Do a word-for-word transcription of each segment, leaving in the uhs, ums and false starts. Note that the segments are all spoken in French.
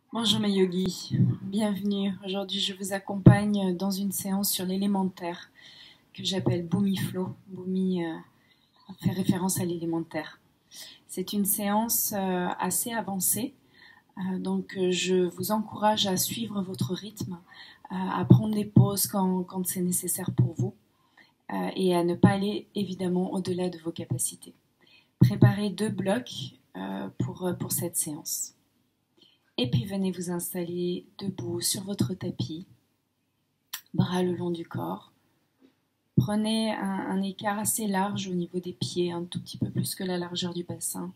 Bonjour mes yogis, bienvenue. Aujourd'hui je vous accompagne dans une séance sur l'élémentaire que j'appelle Bhumi Flow. Bhumi euh, fait référence à l'élémentaire. C'est une séance euh, assez avancée, euh, donc euh, je vous encourage à suivre votre rythme, euh, à prendre des pauses quand, quand c'est nécessaire pour vous euh, et à ne pas aller évidemment au-delà de vos capacités. Préparez deux blocs euh, pour, pour cette séance. Et puis venez vous installer debout sur votre tapis, bras le long du corps. Prenez un, un écart assez large au niveau des pieds, un tout petit peu plus que la largeur du bassin.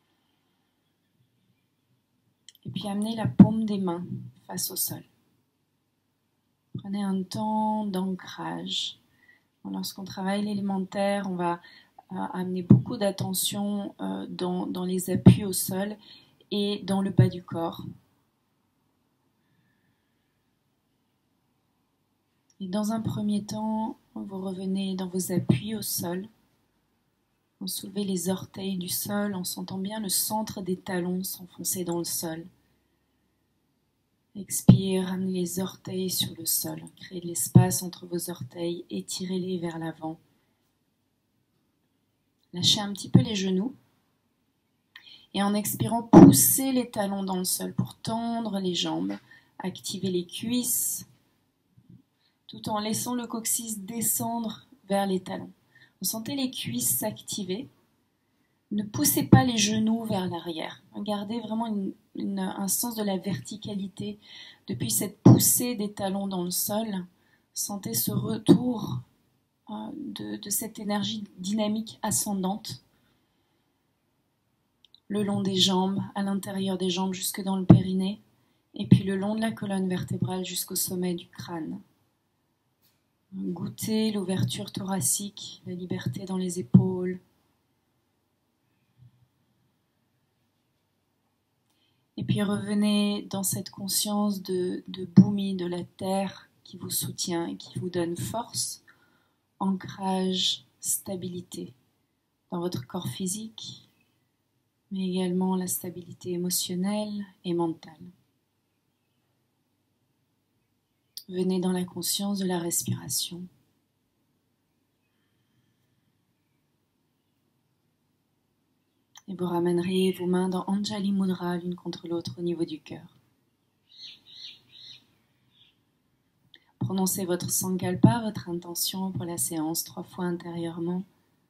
Et puis amenez la paume des mains face au sol. Prenez un temps d'ancrage. Lorsqu'on travaille l'élémentaire, on va euh, amener beaucoup d'attention euh, dans, dans les appuis au sol et dans le bas du corps. Et dans un premier temps, vous revenez dans vos appuis au sol. Vous soulevez les orteils du sol en sentant bien le centre des talons s'enfoncer dans le sol. Expire, ramenez les orteils sur le sol. Créez de l'espace entre vos orteils, étirez-les vers l'avant. Lâchez un petit peu les genoux. Et en expirant, poussez les talons dans le sol pour tendre les jambes. Activez les cuisses, tout en laissant le coccyx descendre vers les talons. Vous sentez les cuisses s'activer. Ne poussez pas les genoux vers l'arrière. Gardez vraiment une, une, un sens de la verticalité. Depuis cette poussée des talons dans le sol, sentez ce retour euh, de, de cette énergie dynamique ascendante le long des jambes, à l'intérieur des jambes jusque dans le périnée, et puis le long de la colonne vertébrale jusqu'au sommet du crâne. Goûtez l'ouverture thoracique, la liberté dans les épaules. Et puis revenez dans cette conscience de, de Bhumi, de la terre qui vous soutient et qui vous donne force, ancrage, stabilité dans votre corps physique, mais également la stabilité émotionnelle et mentale. Venez dans la conscience de la respiration. Et vous ramènerez vos mains dans Anjali Mudra l'une contre l'autre au niveau du cœur. Prononcez votre Sankalpa, votre intention pour la séance trois fois intérieurement.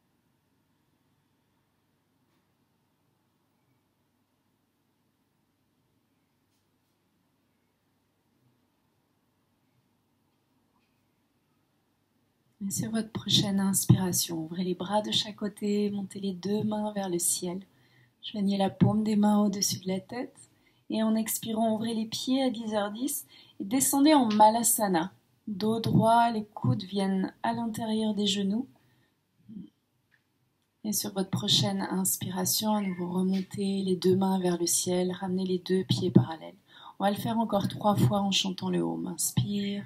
Et sur votre prochaine inspiration, ouvrez les bras de chaque côté, montez les deux mains vers le ciel. Joignez la paume des mains au-dessus de la tête. Et en expirant, ouvrez les pieds à dix heures dix et descendez en Malasana. Dos droit, les coudes viennent à l'intérieur des genoux. Et sur votre prochaine inspiration, à nouveau remontez les deux mains vers le ciel, ramenez les deux pieds parallèles. On va le faire encore trois fois en chantant le Om. Inspire.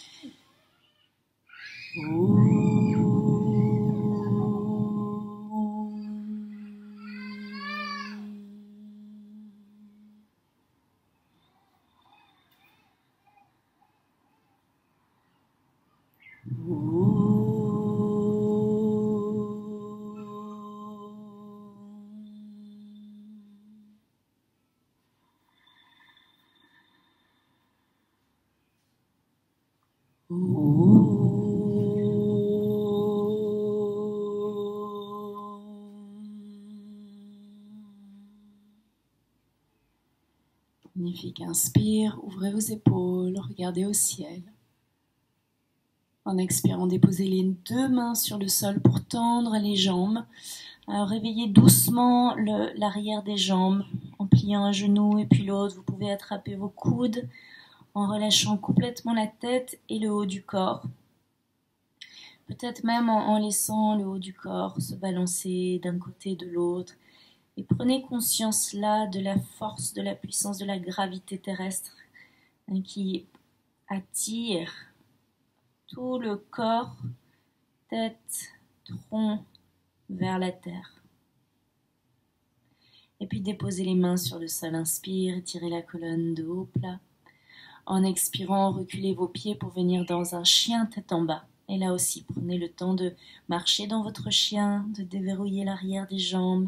Om. Magnifique, inspire, ouvrez vos épaules, regardez au ciel. En expirant, déposez les deux mains sur le sol pour tendre les jambes. Alors, réveillez doucement le, l'arrière des jambes en pliant un genou et puis l'autre. Vous pouvez attraper vos coudes en relâchant complètement la tête et le haut du corps. Peut-être même en, en laissant le haut du corps se balancer d'un côté et de l'autre. Et prenez conscience là de la force, de la puissance de la gravité terrestre hein, qui attire tout le corps, tête, tronc vers la terre. Et puis déposez les mains sur le sol. Inspire, étirez la colonne de haut plat. En expirant, reculez vos pieds pour venir dans un chien tête en bas. Et là aussi, prenez le temps de marcher dans votre chien, de déverrouiller l'arrière des jambes,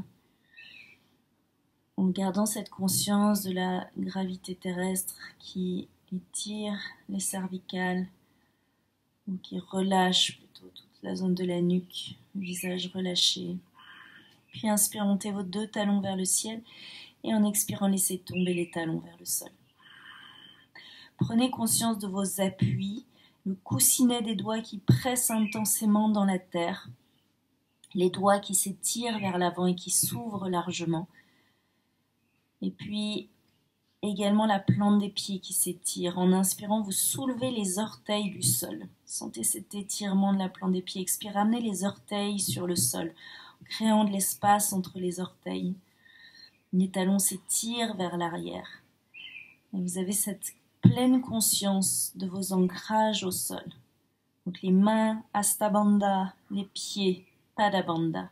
en gardant cette conscience de la gravité terrestre qui étire les cervicales, ou qui relâche plutôt toute la zone de la nuque, le visage relâché. Puis inspire, montez vos deux talons vers le ciel, et en expirant, laissez tomber les talons vers le sol. Prenez conscience de vos appuis, le coussinet des doigts qui presse intensément dans la terre, les doigts qui s'étirent vers l'avant et qui s'ouvrent largement, et puis également la plante des pieds qui s'étire. En inspirant, vous soulevez les orteils du sol. Sentez cet étirement de la plante des pieds. Expirez, ramenez les orteils sur le sol, en créant de l'espace entre les orteils. Les talons s'étirent vers l'arrière. Et vous avez cette pleine conscience de vos ancrages au sol. Donc les mains, Hasta Bandha, les pieds, Pada Bandha.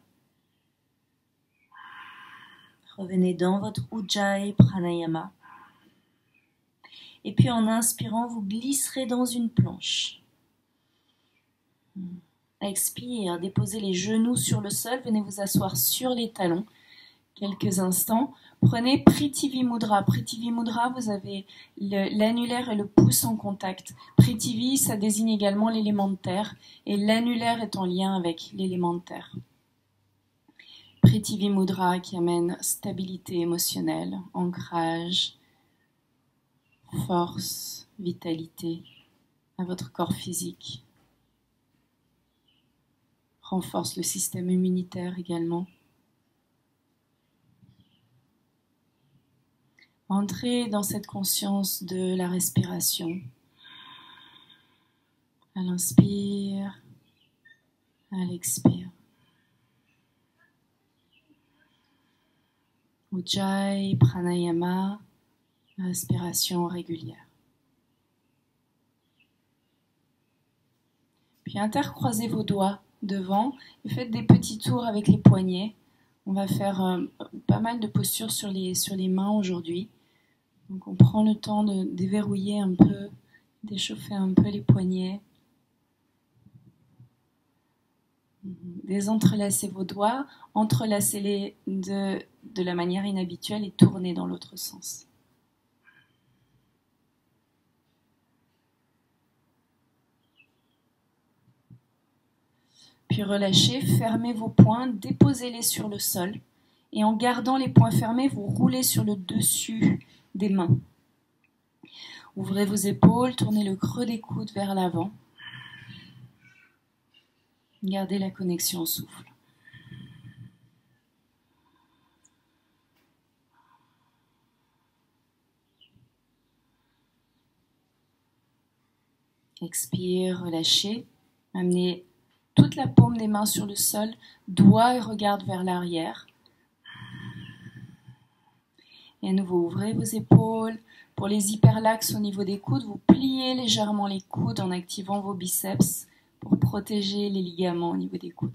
Revenez dans votre Ujjayi Pranayama. Et puis en inspirant, vous glisserez dans une planche. Expire, déposez les genoux sur le sol, venez vous asseoir sur les talons quelques instants. Prenez Prithvi Mudra. Prithvi Mudra, vous avez l'annulaire et le pouce en contact. Prithvi, ça désigne également l'élément de terre, et l'annulaire est en lien avec l'élément de terre. Prithvi Mudra qui amène stabilité émotionnelle, ancrage, force, vitalité à votre corps physique. Renforce le système immunitaire également. Entrez dans cette conscience de la respiration. À l'inspire, à l'expire. Ujjayi Pranayama, respiration régulière. Puis intercroisez vos doigts devant et faites des petits tours avec les poignets. On va faire euh, pas mal de postures sur les, sur les mains aujourd'hui. Donc on prend le temps de déverrouiller un peu, d'échauffer un peu les poignets. Désentrelacez vos doigts, entrelacez-les de, de la manière inhabituelle et tournez dans l'autre sens. Puis relâchez, fermez vos poings, déposez-les sur le sol et en gardant les poings fermés, vous roulez sur le dessus des mains. Ouvrez vos épaules, tournez le creux des coudes vers l'avant. Gardez la connexion au souffle. Expire, relâchez. Amenez toute la paume des mains sur le sol, doigts et regarde vers l'arrière. Et à nouveau, ouvrez vos épaules. Pour les hyperlaxes au niveau des coudes, vous pliez légèrement les coudes en activant vos biceps pour protéger les ligaments au niveau des coudes.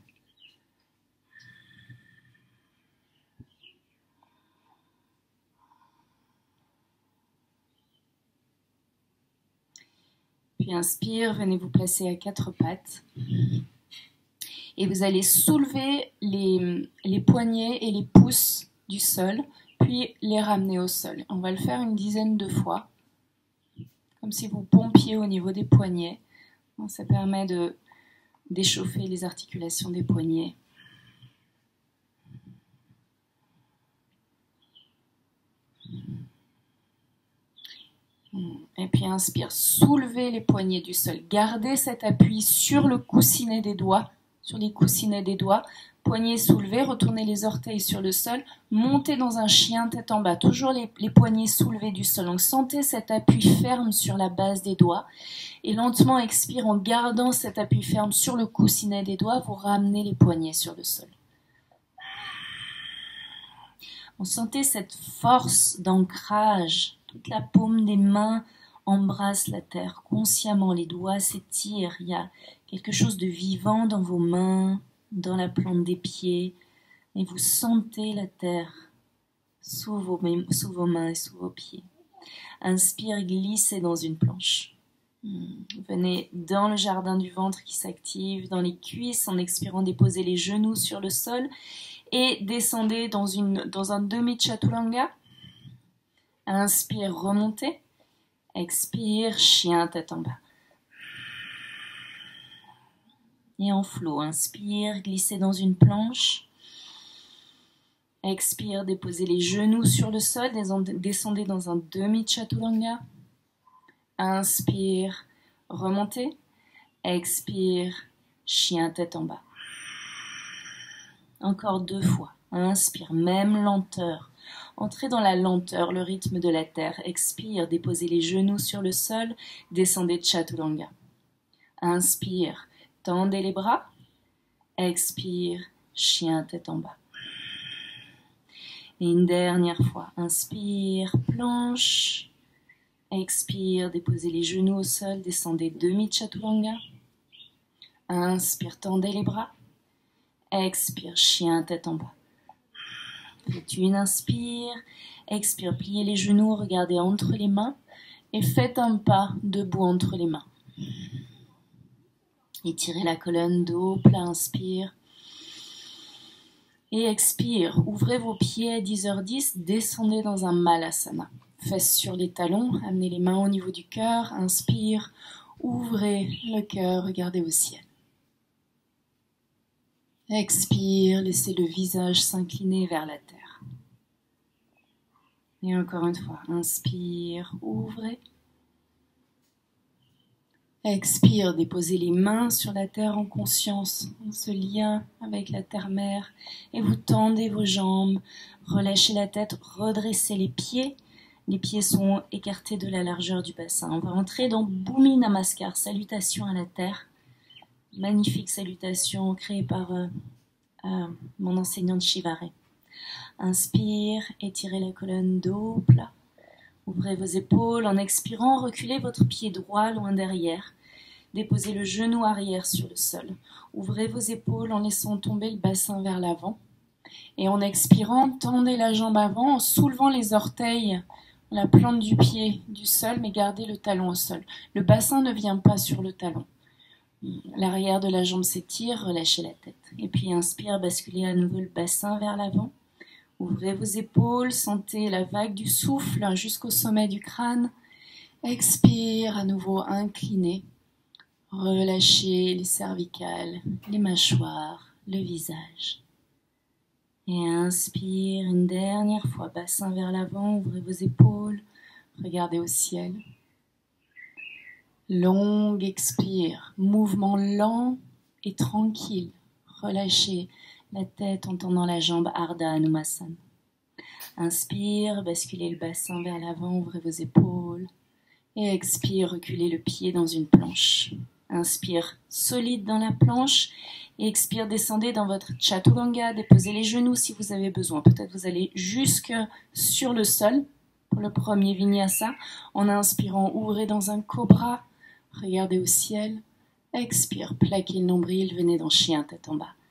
Puis inspire, venez vous placer à quatre pattes. Et vous allez soulever les, les poignets et les pouces du sol, puis les ramener au sol. On va le faire une dizaine de fois, comme si vous pompiez au niveau des poignets. Ça permet de, d'échauffer les articulations des poignets. Et puis inspire, soulevez les poignets du sol. Gardez cet appui sur le coussinet des doigts, sur les coussinets des doigts. Poignets soulevés, retournez les orteils sur le sol, montez dans un chien tête en bas. Toujours les, les poignets soulevés du sol. Donc sentez cet appui ferme sur la base des doigts. Et lentement expire en gardant cet appui ferme sur le coussinet des doigts, vous ramenez les poignets sur le sol. On sentait cette force d'ancrage. Toute la paume des mains embrasse la terre consciemment. Les doigts s'étirent. Il y a quelque chose de vivant dans vos mains, dans la plante des pieds. Et vous sentez la terre sous vos, sous vos mains et sous vos pieds. Inspire, glissez dans une planche. Venez dans le jardin du ventre qui s'active, dans les cuisses, en expirant, déposez les genoux sur le sol et descendez dans, une, dans un demi-chaturanga. Inspire, remontez. Expire, chien tête en bas. Et en flot, inspire, glissez dans une planche. Expire, déposez les genoux sur le sol, descendez dans un demi-chaturanga. Inspire, remontez. Expire, chien tête en bas. Encore deux fois. Inspire, même lenteur. Entrez dans la lenteur, le rythme de la terre. Expire, déposez les genoux sur le sol, descendez chaturanga. Inspire, tendez les bras. Expire, chien tête en bas. Et une dernière fois. Inspire, planche. Expire, déposez les genoux au sol, descendez demi-chaturanga. Inspire, tendez les bras. Expire, chien tête en bas. Faites une inspire. Expire, pliez les genoux, regardez entre les mains. Et faites un pas debout entre les mains. Étirez la colonne, dos plat, inspire. Et expire, ouvrez vos pieds à dix heures dix, descendez dans un malasana. Fesses sur les talons, amenez les mains au niveau du cœur, inspire, ouvrez le cœur, regardez au ciel. Expire, laissez le visage s'incliner vers la terre. Et encore une fois, inspire, ouvrez. Expire, déposez les mains sur la terre en conscience, en ce lien avec la terre-mère, et vous tendez vos jambes, relâchez la tête, redressez les pieds. Les pieds sont écartés de la largeur du bassin. On va entrer dans Bhumi Namaskar, salutation à la terre. Magnifique salutation créée par euh, euh, mon enseignante Shivare. Inspire, étirez la colonne, dos plat. Ouvrez vos épaules en expirant, reculez votre pied droit loin derrière. Déposez le genou arrière sur le sol. Ouvrez vos épaules en laissant tomber le bassin vers l'avant. Et en expirant, tendez la jambe avant en soulevant les orteils, la plante du pied du sol, mais gardez le talon au sol. Le bassin ne vient pas sur le talon. L'arrière de la jambe s'étire, relâchez la tête. Et puis inspire, basculez à nouveau le bassin vers l'avant. Ouvrez vos épaules, sentez la vague du souffle jusqu'au sommet du crâne. Expire, à nouveau incliné. Relâchez les cervicales, les mâchoires, le visage. Et inspire une dernière fois, bassin vers l'avant, ouvrez vos épaules, regardez au ciel. Longue expire, mouvement lent et tranquille. Relâchez la tête en tendant la jambe Ardha Hanumasana. Inspire, basculez le bassin vers l'avant, ouvrez vos épaules. Et expire, reculez le pied dans une planche. Inspire, solide dans la planche. Et expire, descendez dans votre chaturanga, déposez les genoux si vous avez besoin. Peut-être vous allez jusque sur le sol pour le premier vinyasa. En inspirant, ouvrez dans un cobra, regardez au ciel. Expire, plaquez le nombril, venez dans chien tête en bas.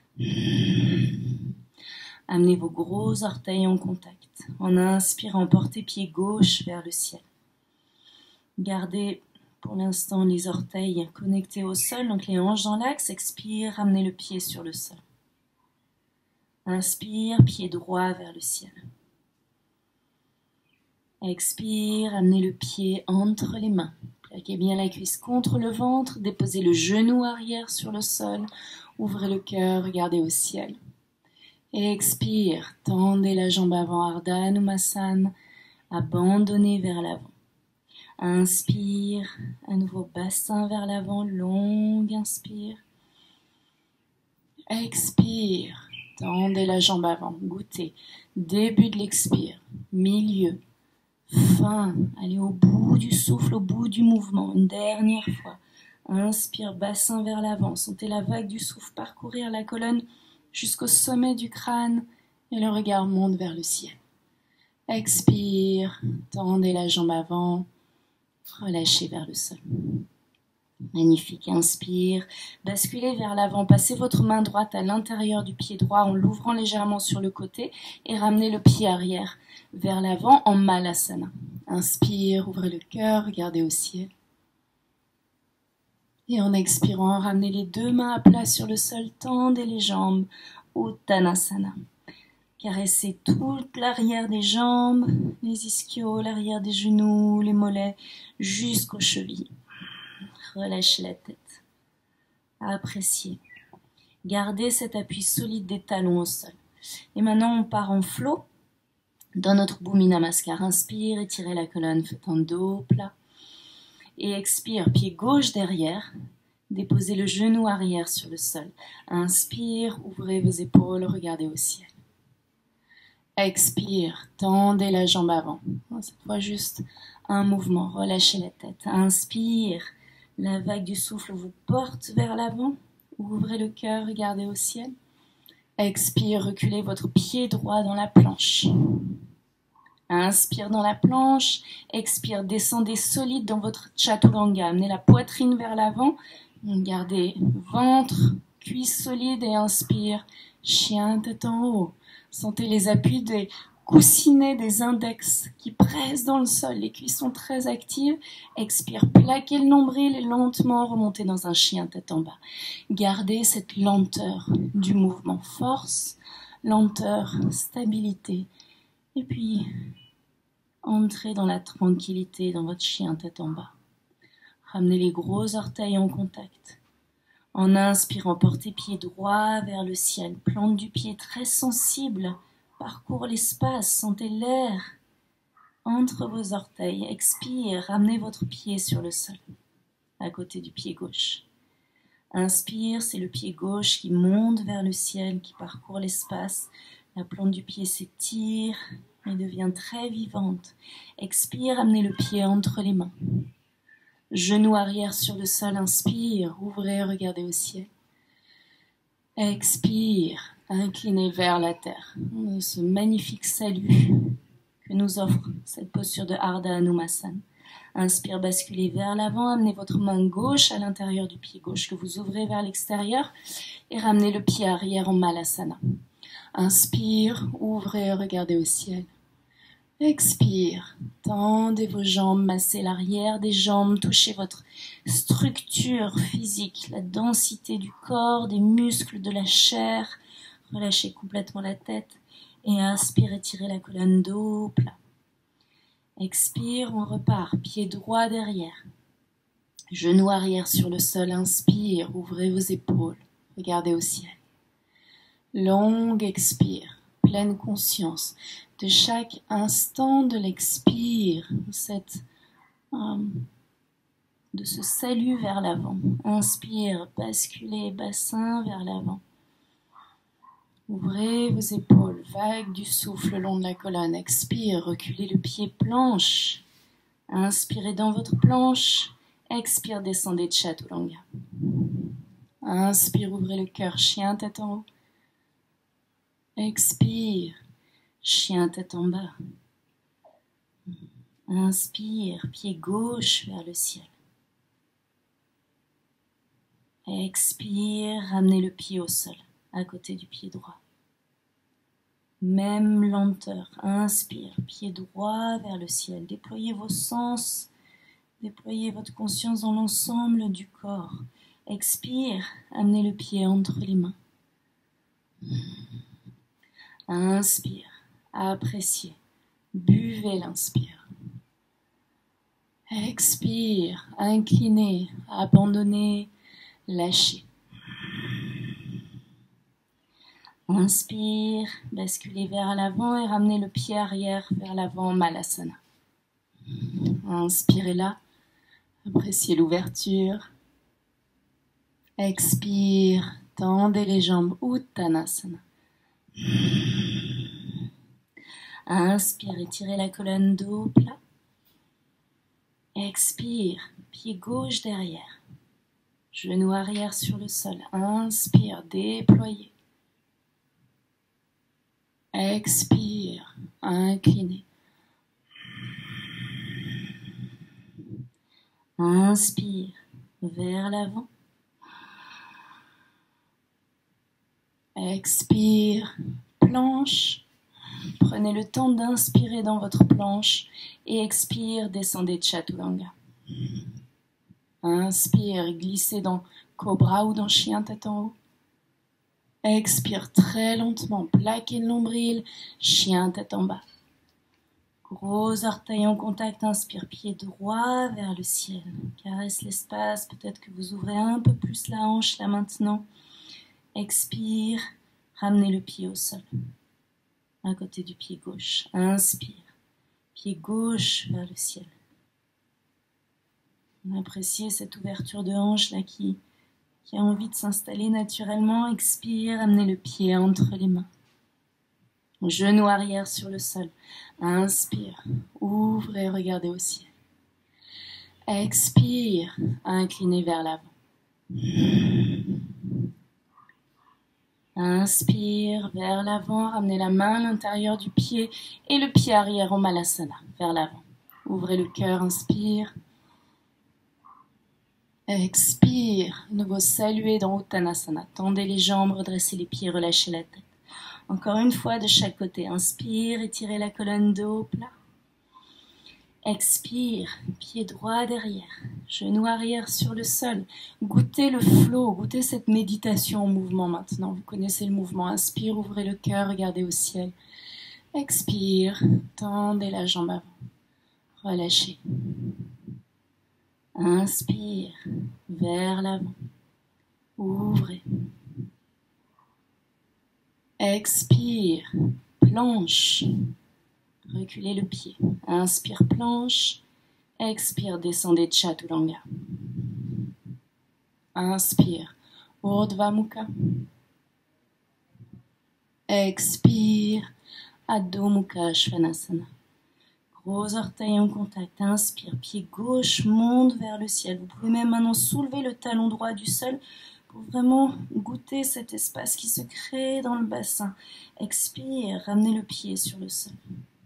Amenez vos gros orteils en contact. En inspirant, portez pied gauche vers le ciel. Gardez pour l'instant les orteils connectés au sol, donc les hanches dans l'axe. Expire, ramenez le pied sur le sol. Inspire, pied droit vers le ciel. Expire, amenez le pied entre les mains. Plaquez bien la cuisse contre le ventre, déposez le genou arrière sur le sol, ouvrez le cœur, regardez au ciel. Expire, tendez la jambe avant Ardha Hanumasana, abandonnez vers l'avant. Inspire, à nouveau bassin vers l'avant, longue inspire. Expire, tendez la jambe avant, goûtez. Début de l'expire, milieu, fin, allez au bout du souffle, au bout du mouvement, une dernière fois. Inspire, bassin vers l'avant, sentez la vague du souffle parcourir la colonne jusqu'au sommet du crâne et le regard monte vers le ciel. Expire, tendez la jambe avant. Relâchez vers le sol. Magnifique. Inspire, basculez vers l'avant. Passez votre main droite à l'intérieur du pied droit en l'ouvrant légèrement sur le côté et ramenez le pied arrière vers l'avant en Malasana. Inspire, ouvrez le cœur, regardez au ciel. Et en expirant, ramenez les deux mains à plat sur le sol, tendez les jambes, Uttanasana. Caressez toute l'arrière des jambes, les ischios, l'arrière des genoux, les mollets, jusqu'aux chevilles. Relâchez la tête. Appréciez. Gardez cet appui solide des talons au sol. Et maintenant, on part en flow dans notre Bhumi Namaskar. Inspire, étirez la colonne, faites un dos plat. Et expire, pied gauche derrière. Déposez le genou arrière sur le sol. Inspire, ouvrez vos épaules, regardez au ciel. Expire, tendez la jambe avant. Cette fois, juste un mouvement, relâchez la tête. Inspire, la vague du souffle vous porte vers l'avant. Ouvrez le cœur, regardez au ciel. Expire, reculez votre pied droit dans la planche. Inspire dans la planche. Expire, descendez solide dans votre chaturanga. Amenez la poitrine vers l'avant. Gardez ventre, cuisse solide et inspire. Chien tête en haut. Sentez les appuis des coussinets des index qui pressent dans le sol. Les cuisses sont très actives. Expire, plaquez le nombril et lentement remontez dans un chien tête en bas. Gardez cette lenteur du mouvement. Force, lenteur, stabilité. Et puis, entrez dans la tranquillité dans votre chien tête en bas. Ramenez les gros orteils en contact. En inspirant, portez pied droit vers le ciel. Plante du pied très sensible. Parcours l'espace, sentez l'air entre vos orteils. Expire, ramenez votre pied sur le sol, à côté du pied gauche. Inspire, c'est le pied gauche qui monte vers le ciel, qui parcourt l'espace. La plante du pied s'étire et devient très vivante. Expire, ramenez le pied entre les mains. Genou arrière sur le sol, inspire, ouvrez, regardez au ciel. Expire, inclinez vers la terre. Ce magnifique salut que nous offre cette posture de Ardha Hanumasana. Inspire, basculez vers l'avant, amenez votre main gauche à l'intérieur du pied gauche que vous ouvrez vers l'extérieur et ramenez le pied arrière en Malasana. Inspire, ouvrez, regardez au ciel. Expire, tendez vos jambes, massez l'arrière des jambes, touchez votre structure physique, la densité du corps, des muscles, de la chair. Relâchez complètement la tête et inspire, étirez la colonne dos plat. Expire, on repart, pied droit derrière. Genou arrière sur le sol, inspire, ouvrez vos épaules, regardez au ciel. Longue expire, pleine conscience de chaque instant de l'expire, cette, euh, de ce salut vers l'avant. Inspire, basculez bassin vers l'avant. Ouvrez vos épaules, vague du souffle le long de la colonne. Expire, reculez le pied planche. Inspirez dans votre planche. Expire, descendez de Chaturanga. Inspire, ouvrez le cœur, chien tête en haut. Expire, chien tête en bas. Inspire, pied gauche vers le ciel. Expire, ramenez le pied au sol, à côté du pied droit. Même lenteur. Inspire, pied droit vers le ciel. Déployez vos sens, déployez votre conscience dans l'ensemble du corps. Expire, amenez le pied entre les mains. Inspire, appréciez, buvez l'inspire. Expire, inclinez, abandonnez, lâchez. Inspire, basculez vers l'avant et ramenez le pied arrière vers l'avant, Malasana. Inspirez là, appréciez l'ouverture. Expire, tendez les jambes, Uttanasana. Inspire, étirez la colonne dos plat. Expire, pied gauche derrière. Genou arrière sur le sol. Inspire, déployez. Expire, inclinez. Inspire, vers l'avant. Expire, planche. Prenez le temps d'inspirer dans votre planche et expire, descendez Chaturanga. Inspire, glissez dans Cobra ou dans Chien tête en haut. Expire très lentement, plaquez le nombril, Chien tête en bas. Gros orteil en contact, inspire, pied droit vers le ciel. Caresse l'espace, peut-être que vous ouvrez un peu plus la hanche là maintenant. Expire, ramenez le pied au sol. À côté du pied gauche. Inspire. Pied gauche vers le ciel. Appréciez cette ouverture de hanche là qui, qui a envie de s'installer naturellement. Expire, amenez le pied entre les mains. Genou arrière sur le sol. Inspire. Ouvrez, regardez au ciel. Expire. Inclinez vers l'avant. Inspire vers l'avant, ramenez la main à l'intérieur du pied et le pied arrière en Malasana, vers l'avant. Ouvrez le cœur, inspire. Expire. De nouveau, saluez dans Uttanasana. Tendez les jambes, redressez les pieds, relâchez la tête. Encore une fois de chaque côté. Inspire, étirez la colonne de haut plat. Expire, pied droit derrière, genou arrière sur le sol. Goûtez le flow, goûtez cette méditation en mouvement maintenant. Vous connaissez le mouvement. Inspire, ouvrez le cœur, regardez au ciel. Expire, tendez la jambe avant. Relâchez. Inspire, vers l'avant. Ouvrez. Expire, planche. Reculez le pied. Inspire, planche. Expire, descendez Chaturanga. Inspire, Urdhva Mukha. Expire, Adho Mukha Svanasana. Gros orteil en contact. Inspire, pied gauche monte vers le ciel. Vous pouvez même maintenant soulever le talon droit du sol pour vraiment goûter cet espace qui se crée dans le bassin. Expire, ramenez le pied sur le sol.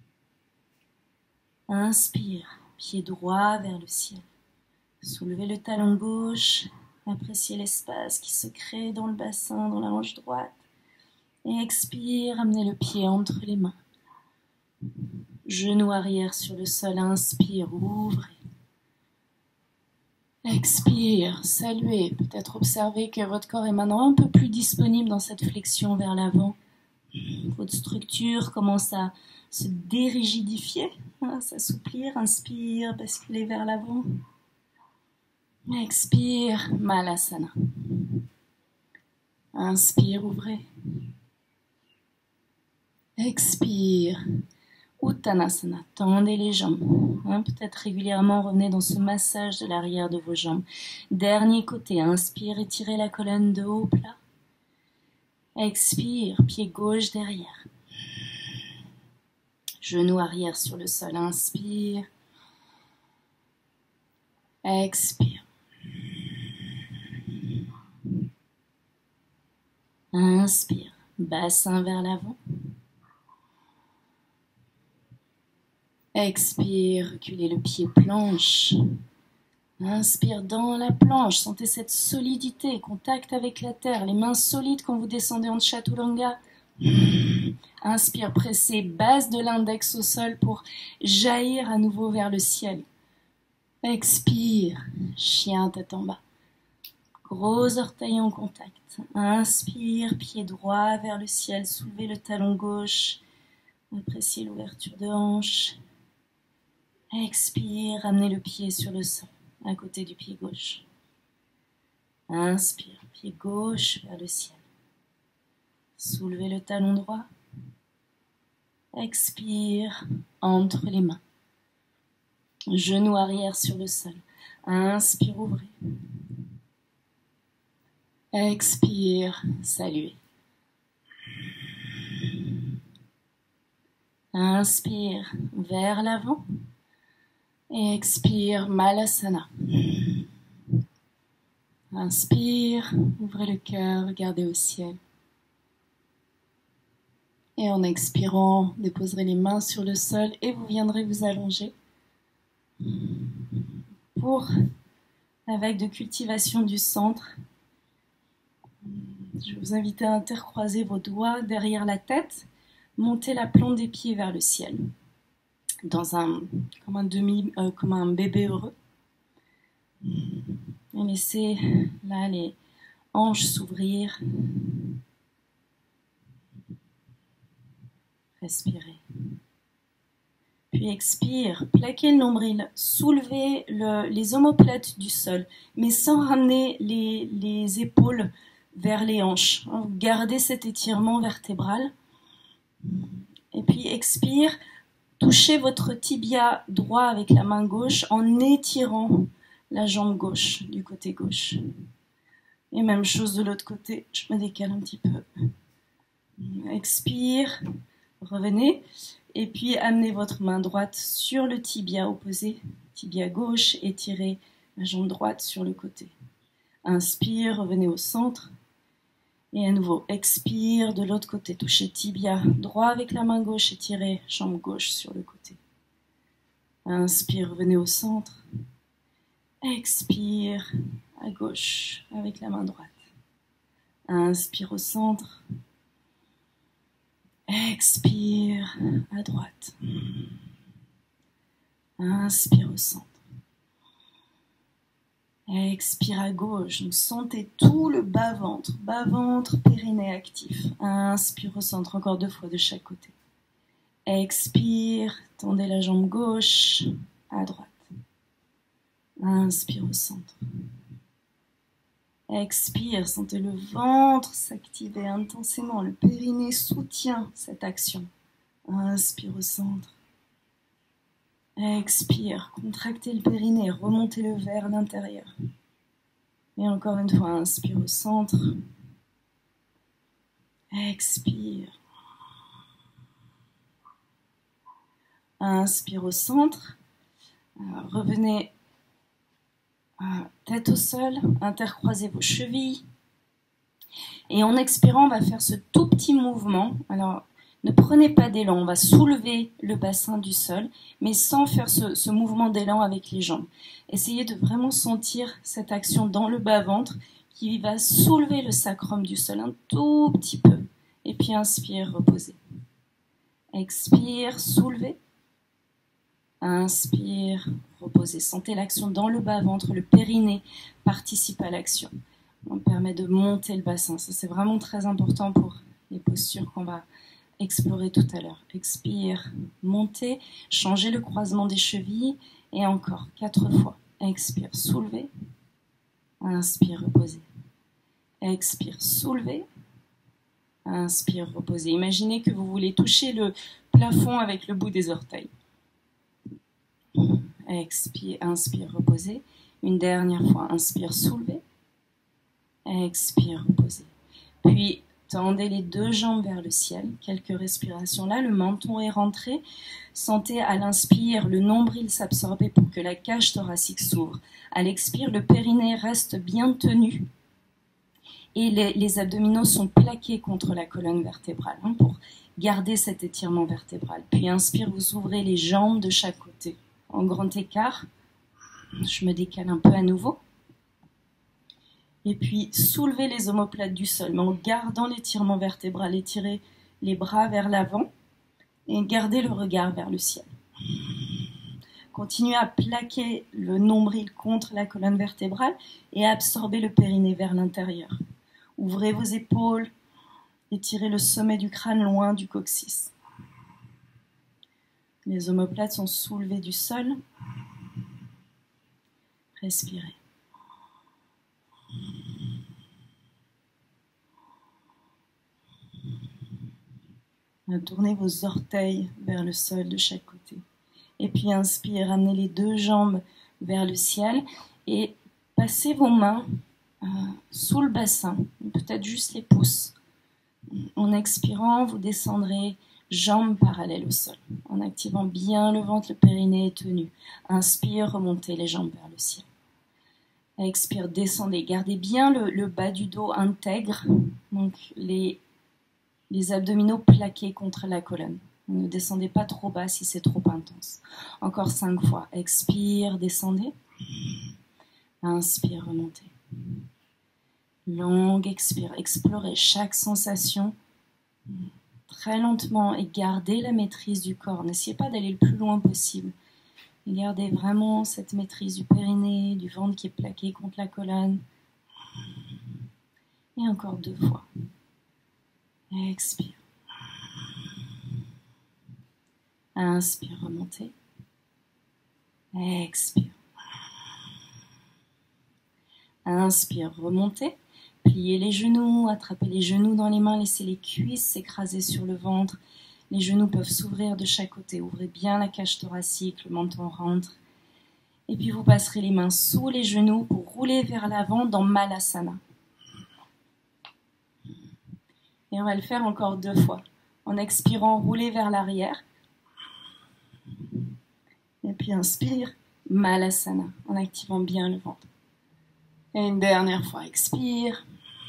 Inspire, pied droit vers le ciel. Soulevez le talon gauche. Appréciez l'espace qui se crée dans le bassin, dans la hanche droite. Et expire, amenez le pied entre les mains. Genou arrière sur le sol. Inspire, ouvrez. Expire, saluez. Peut-être observez que votre corps est maintenant un peu plus disponible dans cette flexion vers l'avant. Votre structure commence à se dérigidifier, hein, s'assouplir. Inspire, basculer vers l'avant. Expire, Malasana. Inspire, ouvrez. Expire, Uttanasana. Tendez les jambes. Hein, peut-être régulièrement revenez dans ce massage de l'arrière de vos jambes. Dernier côté. Inspire, étirez la colonne de haut plat. Expire, pied gauche derrière. Genou arrière sur le sol. Inspire. Expire. Inspire. Bassin vers l'avant. Expire. Reculez le pied planche. Inspire dans la planche. Sentez cette solidité. Contact avec la terre. Les mains solides quand vous descendez en Chaturanga. Inspire, pressez base de l'index au sol pour jaillir à nouveau vers le ciel. Expire, chien tête en bas. Gros orteil en contact. Inspire, pied droit vers le ciel. Soulevez le talon gauche. Appréciez l'ouverture de hanche. Expire, ramenez le pied sur le sol, à côté du pied gauche. Inspire, pied gauche vers le ciel. Soulevez le talon droit. Expire, entre les mains. Genou arrière sur le sol. Inspire, ouvrez. Expire, saluez. Inspire, vers l'avant. Et expire, Malasana. Inspire, ouvrez le cœur, regardez au ciel. Et en expirant, déposerez les mains sur le sol et vous viendrez vous allonger pour la vague de cultivation du centre. Je vais vous inviter à intercroiser vos doigts derrière la tête, monter la plante des pieds vers le ciel, dans un, comme, un demi, euh, comme un bébé heureux. Et laissez là les hanches s'ouvrir. Respirez. Puis expire, plaquez le nombril, soulevez le, les omoplates du sol, mais sans ramener les, les épaules vers les hanches. Gardez cet étirement vertébral. Et puis expire, touchez votre tibia droit avec la main gauche en étirant la jambe gauche du côté gauche. Et même chose de l'autre côté, je me décale un petit peu. Expire, revenez. Et puis amenez votre main droite sur le tibia opposé, tibia gauche, étirez la jambe droite sur le côté. Inspire, revenez au centre. Et à nouveau, expire de l'autre côté, touchez tibia droit avec la main gauche, étirez jambe gauche sur le côté. Inspire, revenez au centre. Expire à gauche avec la main droite. Inspire au centre. Expire à droite. Inspire au centre. Expire à gauche. Donc sentez tout le bas-ventre. Bas-ventre, périnée actif. Inspire au centre, encore deux fois de chaque côté. Expire, tendez la jambe gauche à droite. Inspire au centre. Expire, sentez le ventre s'activer intensément. Le périnée soutient cette action. Inspire au centre. Expire, contractez le périnée, remontez-le vers l'intérieur. Et encore une fois, inspire au centre. Expire. Inspire au centre. Alors, revenez tête au sol, intercroisez vos chevilles. Et en expirant, on va faire ce tout petit mouvement. Alors, ne prenez pas d'élan, on va soulever le bassin du sol, mais sans faire ce, ce mouvement d'élan avec les jambes. Essayez de vraiment sentir cette action dans le bas-ventre qui va soulever le sacrum du sol un tout petit peu. Et puis inspire, reposez. Expire, soulevez. Inspire, reposez. Sentez l'action dans le bas-ventre, le périnée participe à l'action. On permet de monter le bassin. Ça, c'est vraiment très important pour les postures qu'on va explorer tout à l'heure. Expire, montez, changez le croisement des chevilles et encore quatre fois. Expire, soulevez. Inspire, reposez. Expire, soulevez. Inspire, reposez. Imaginez que vous voulez toucher le plafond avec le bout des orteils. Expire, inspire, reposez. Une dernière fois, inspire, soulevez. Expire, reposez. Puis, tendez les deux jambes vers le ciel. Quelques respirations là. Le menton est rentré. Sentez à l'inspire le nombril s'absorber pour que la cage thoracique s'ouvre. À l'expire, le périnée reste bien tenu. Et les, les abdominaux sont plaqués contre la colonne vertébrale hein, pour garder cet étirement vertébral. Puis, inspire, vous ouvrez les jambes de chaque côté. En grand écart, je me décale un peu à nouveau. Et puis, soulevez les omoplates du sol, mais en gardant l'étirement vertébral. Étirez les bras vers l'avant et gardez le regard vers le ciel. Continuez à plaquer le nombril contre la colonne vertébrale et à absorber le périnée vers l'intérieur. Ouvrez vos épaules, étirez le sommet du crâne loin du coccyx. Les omoplates sont soulevées du sol. Respirez. Tournez vos orteils vers le sol de chaque côté. Et puis inspire, ramenez les deux jambes vers le ciel et passez vos mains euh, sous le bassin, peut-être juste les pouces. En expirant, vous descendrez jambes parallèles au sol, en activant bien le ventre, le périnée est tenu. Inspire, remontez les jambes vers le ciel. Expire, descendez, gardez bien le, le bas du dos intègre, donc les, les abdominaux plaqués contre la colonne. Ne descendez pas trop bas si c'est trop intense. Encore cinq fois. Expire, descendez. Inspire, remontez. Longue expire, explorez chaque sensation très lentement et gardez la maîtrise du corps. N'essayez pas d'aller le plus loin possible. Gardez vraiment cette maîtrise du périnée, du ventre qui est plaqué contre la colonne. Et encore deux fois. Expire. Inspire, remontez. Expire. Inspire, remontez. Pliez les genoux, attrapez les genoux dans les mains, laissez les cuisses s'écraser sur le ventre. Les genoux peuvent s'ouvrir de chaque côté. Ouvrez bien la cage thoracique, le menton rentre. Et puis vous passerez les mains sous les genoux pour rouler vers l'avant dans Malasana. Et on va le faire encore deux fois. En expirant, roulez vers l'arrière. Et puis inspire, Malasana, en activant bien le ventre. Et une dernière fois, expire.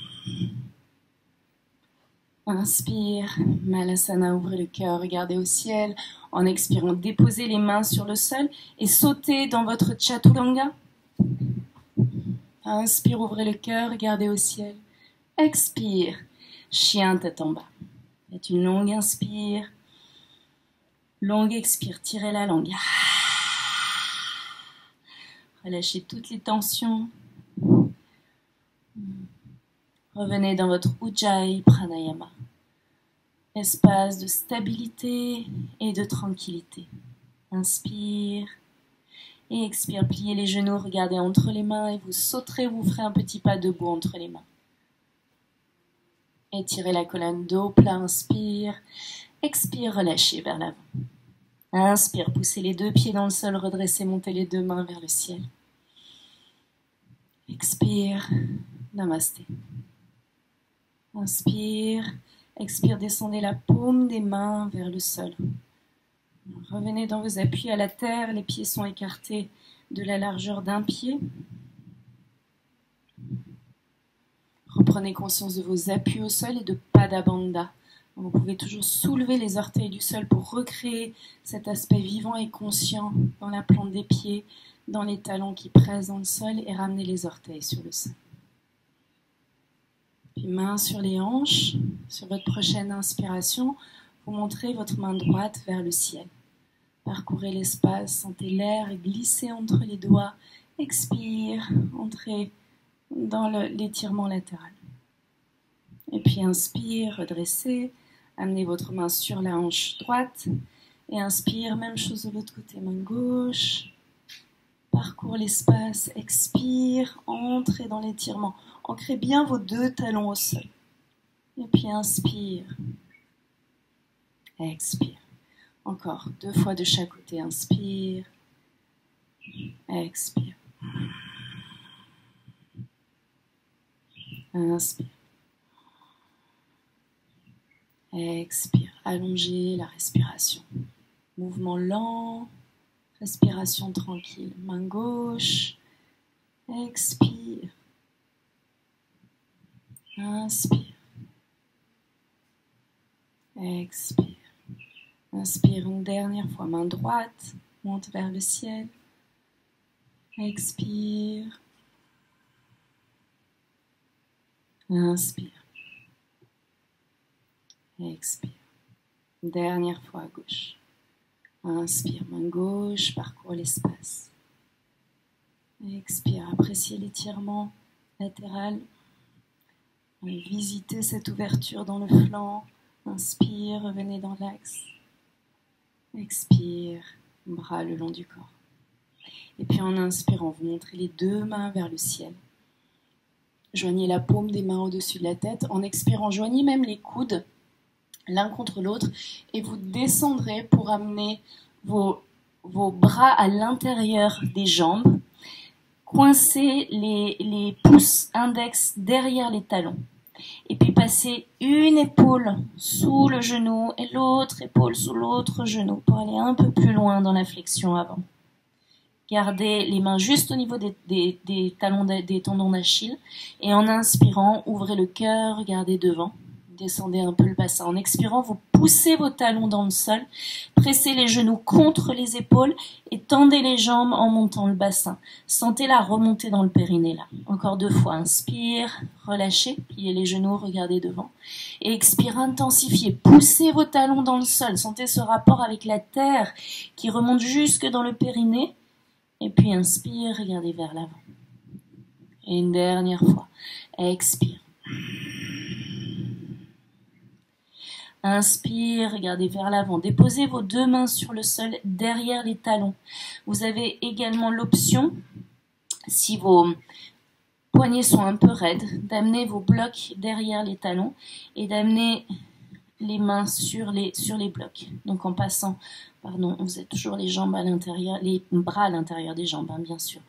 Inspire, Malasana, ouvrez le cœur, regardez au ciel. En expirant, déposez les mains sur le sol et sautez dans votre Chaturanga. Inspire, ouvrez le cœur, regardez au ciel. Expire, chien tête en bas. Faites une longue inspire. Longue expire, tirez la langue. Relâchez toutes les tensions. Revenez dans votre Ujjayi Pranayama. Espace de stabilité et de tranquillité. Inspire et expire. Pliez les genoux, regardez entre les mains et vous sauterez, vous ferez un petit pas debout entre les mains. Étirez la colonne dos plat, inspire. Expire, relâchez vers l'avant. Inspire, poussez les deux pieds dans le sol, redressez, montez les deux mains vers le ciel. Expire, namasté. Inspire, expire, descendez la paume des mains vers le sol. Revenez dans vos appuis à la terre, les pieds sont écartés de la largeur d'un pied. Reprenez conscience de vos appuis au sol et de Pada Bandha. Vous pouvez toujours soulever les orteils du sol pour recréer cet aspect vivant et conscient dans la plante des pieds, dans les talons qui pressent dans le sol et ramener les orteils sur le sol. Puis main sur les hanches, sur votre prochaine inspiration, vous montrez votre main droite vers le ciel. Parcourez l'espace, sentez l'air glisser entre les doigts. Expire, entrez dans le, l'étirement latéral. Et puis inspire, redressez, amenez votre main sur la hanche droite. Et inspire, même chose de l'autre côté, main gauche. Parcours l'espace, expire, entrez dans l'étirement. Ancrez bien vos deux talons au sol. Et puis inspire. Expire. Encore deux fois de chaque côté. Inspire. Expire. Inspire. Expire. Allongez la respiration. Mouvement lent. Respiration tranquille. Main gauche. Expire. Inspire. Expire. Inspire une dernière fois. Main droite. Monte vers le ciel. Expire. Inspire. Expire. Dernière fois à gauche. Inspire, main gauche, parcours l'espace. Expire, appréciez l'étirement latéral. Visitez cette ouverture dans le flanc. Inspire, revenez dans l'axe. Expire, bras le long du corps. Et puis en inspirant, vous montrez les deux mains vers le ciel. Joignez la paume des mains au-dessus de la tête. En expirant, joignez même les coudes l'un contre l'autre et vous descendrez pour amener vos, vos bras à l'intérieur des jambes. Coincez les, les pouces index derrière les talons. Et puis passez une épaule sous le genou et l'autre épaule sous l'autre genou pour aller un peu plus loin dans la flexion avant. Gardez les mains juste au niveau des, des, des talons, des tendons d'Achille. Et en inspirant, ouvrez le cœur, regardez devant. Descendez un peu le bassin. En expirant, vous poussez vos talons dans le sol, pressez les genoux contre les épaules et tendez les jambes en montant le bassin. Sentez la remontée dans le périnée là. Encore deux fois. Inspire, relâchez, pliez les genoux, regardez devant. Et expire, intensifiez. Poussez vos talons dans le sol. Sentez ce rapport avec la terre qui remonte jusque dans le périnée. Et puis inspire, regardez vers l'avant. Et une dernière fois. Expire. Inspire, regardez vers l'avant. Déposez vos deux mains sur le sol derrière les talons. Vous avez également l'option, si vos poignets sont un peu raides, d'amener vos blocs derrière les talons et d'amener les mains sur les, sur les blocs. Donc en passant, pardon, vous êtes toujours les jambes à l'intérieur, les bras à l'intérieur des jambes, hein, bien sûr.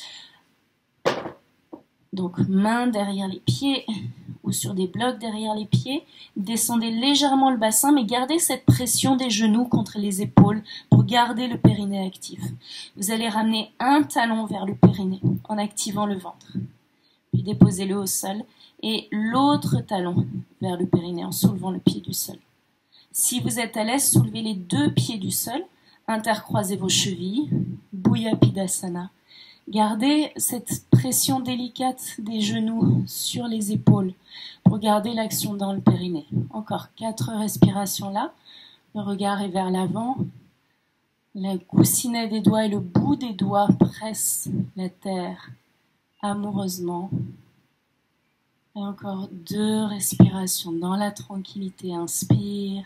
Donc mains derrière les pieds ou sur des blocs derrière les pieds. Descendez légèrement le bassin, mais gardez cette pression des genoux contre les épaules pour garder le périnée actif. Vous allez ramener un talon vers le périnée en activant le ventre. Puis déposez-le au sol et l'autre talon vers le périnée en soulevant le pied du sol. Si vous êtes à l'aise, soulevez les deux pieds du sol, intercroisez vos chevilles, Bhuyapidassana. Gardez cette pression délicate des genoux sur les épaules pour garder l'action dans le périnée. Encore quatre respirations là. Le regard est vers l'avant. Le coussinet des doigts et le bout des doigts pressent la terre amoureusement. Et encore deux respirations dans la tranquillité. Inspire.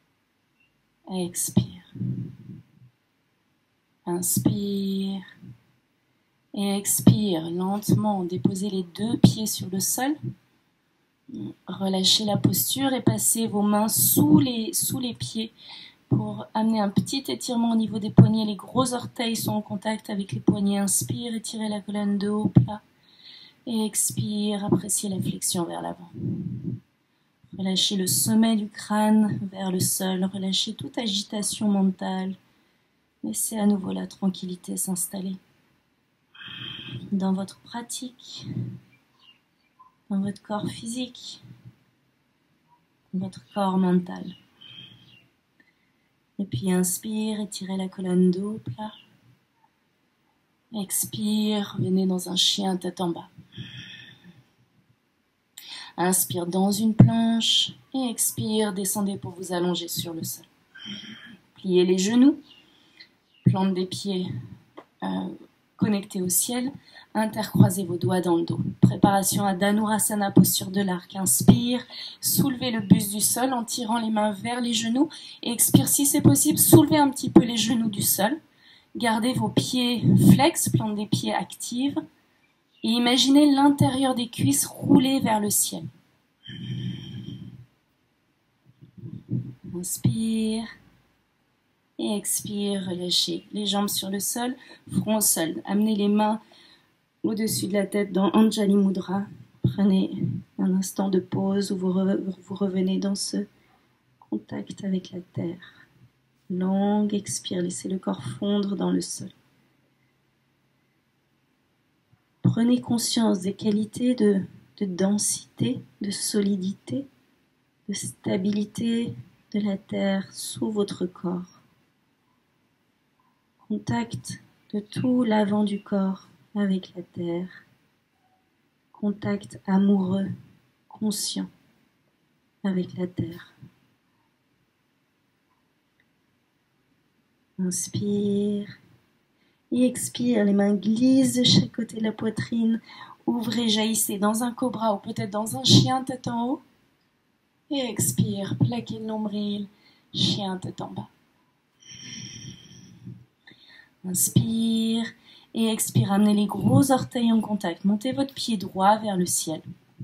Expire. Inspire. Et expire lentement. Déposez les deux pieds sur le sol. Relâchez la posture et passez vos mains sous les, sous les pieds pour amener un petit étirement au niveau des poignets. Les gros orteils sont en contact avec les poignets. Inspire, étirez la colonne de haut plat. Et expire, appréciez la flexion vers l'avant. Relâchez le sommet du crâne vers le sol. Relâchez toute agitation mentale. Laissez à nouveau la tranquillité s'installer dans votre pratique, dans votre corps physique, dans votre corps mental. Et puis inspire, étirez la colonne de haut plat. Expire, venez dans un chien tête en bas. Inspire dans une planche et expire, descendez pour vous allonger sur le sol. Pliez les genoux, plante des pieds euh, connectés au ciel, intercroisez vos doigts dans le dos. Préparation à Dhanurasana, posture de l'arc. Inspire, soulevez le buste du sol en tirant les mains vers les genoux. Et expire, si c'est possible, soulevez un petit peu les genoux du sol. Gardez vos pieds flex, plante des pieds active. Et imaginez l'intérieur des cuisses rouler vers le ciel. Inspire. Et expire, relâchez les jambes sur le sol, front au sol. Amenez les mains au-dessus de la tête dans Anjali Mudra. Prenez un instant de pause où vous, re- vous revenez dans ce contact avec la terre. Longue expire, laissez le corps fondre dans le sol. Prenez conscience des qualités de, de densité, de solidité, de stabilité de la terre sous votre corps. Contact de tout l'avant du corps avec la terre. Contact amoureux, conscient avec la terre. Inspire et expire. Les mains glissent de chaque côté de la poitrine. Ouvrez, jaillissez dans un cobra ou peut-être dans un chien tête en haut. Et expire, plaquez le nombril, chien tête en bas. Inspire et expire, amenez les gros orteils en contact. Montez votre pied droit vers le ciel.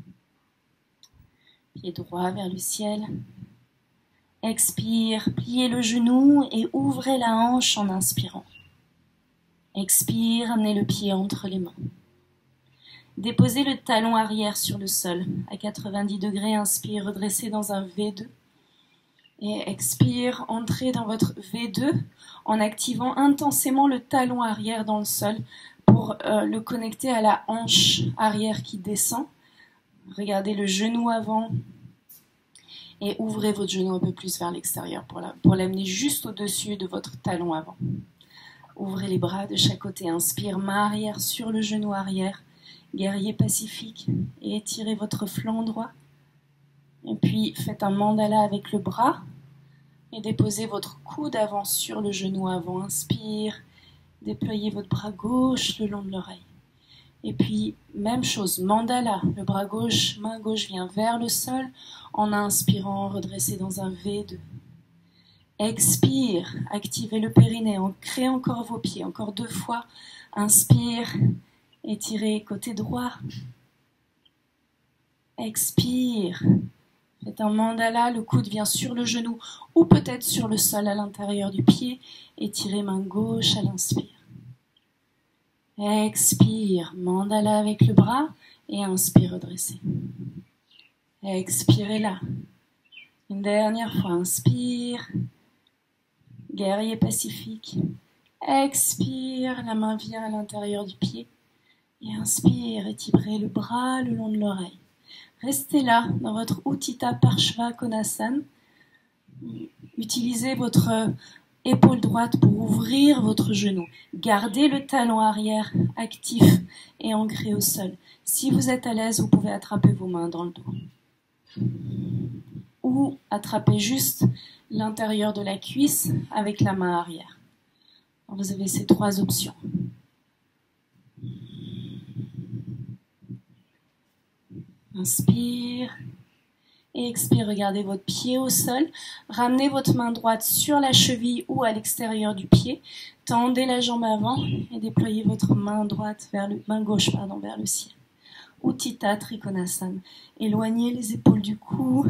Pied droit vers le ciel. Expire, pliez le genou et ouvrez la hanche en inspirant. Expire, amenez le pied entre les mains. Déposez le talon arrière sur le sol. À quatre-vingt-dix degrés, inspire, redressez dans un V deux. Et expire, entrez dans votre V deux en activant intensément le talon arrière dans le sol pour euh, le connecter à la hanche arrière qui descend. Regardez le genou avant, Et ouvrez votre genou un peu plus vers l'extérieur pour la, pour l'amener juste au-dessus de votre talon avant. Ouvrez les bras de chaque côté. Inspire, main arrière sur le genou arrière. Guerrier pacifique. Et étirez votre flanc droit. Et puis faites un mandala avec le bras. Et déposez votre coude avant sur le genou avant. Inspire. Déployez votre bras gauche le long de l'oreille. Et puis, même chose, mandala. Le bras gauche, main gauche vient vers le sol. En inspirant, redressez dans un V deux. Expire, activez le périnée, ancrez encore vos pieds, encore deux fois. Inspire, étirez côté droit. Expire, faites un mandala, le coude vient sur le genou ou peut-être sur le sol à l'intérieur du pied. Étirez main gauche à l'inspire. Expire, mandala avec le bras et inspire, redressez. Expirez là. Une dernière fois, inspire. Guerrier pacifique. Expire, la main vient à l'intérieur du pied. Et inspire, étirez le bras le long de l'oreille. Restez là, dans votre Utthita Parshva Konasana. Utilisez votre épaule droite pour ouvrir votre genou. Gardez le talon arrière actif et ancré au sol. Si vous êtes à l'aise, vous pouvez attraper vos mains dans le dos. Ou attraper juste l'intérieur de la cuisse avec la main arrière. Vous avez ces trois options. Inspire et expire. Regardez votre pied au sol. Ramenez votre main droite sur la cheville ou à l'extérieur du pied. Tendez la jambe avant et déployez votre main droite vers le main gauche pardon vers le ciel. Utthita Trikonasana. Éloignez les épaules du cou.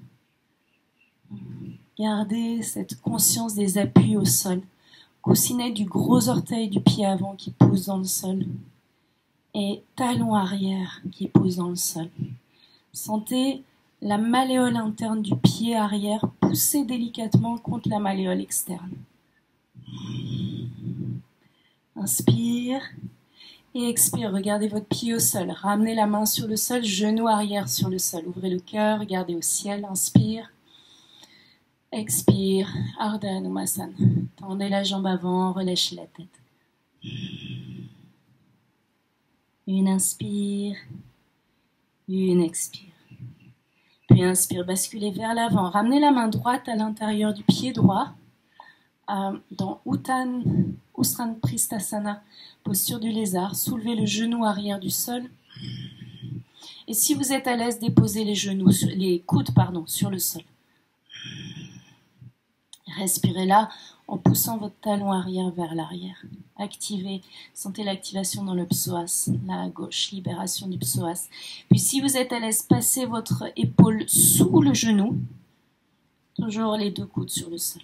Gardez cette conscience des appuis au sol. Coussinet du gros orteil du pied avant qui pousse dans le sol. Et talon arrière qui pousse dans le sol. Sentez la malléole interne du pied arrière pousser délicatement contre la malléole externe. Inspire et expire. Regardez votre pied au sol. Ramenez la main sur le sol, genou arrière sur le sol. Ouvrez le cœur, regardez au ciel. Inspire. Expire. Ardha Hanumasana. Tendez la jambe avant, relâchez la tête. Une inspire. Une expire. Puis inspire, basculez vers l'avant. Ramenez la main droite à l'intérieur du pied droit. Euh, dans Uttan, Ustrana Pristhasana, posture du lézard. Soulevez le genou arrière du sol. Et si vous êtes à l'aise, déposez les genoux, sur, les coudes pardon, sur le sol. Respirez là en poussant votre talon arrière vers l'arrière. Activez, sentez l'activation dans le psoas, là à gauche, libération du psoas. Puis si vous êtes à l'aise, passez votre épaule sous le genou. Toujours les deux coudes sur le sol.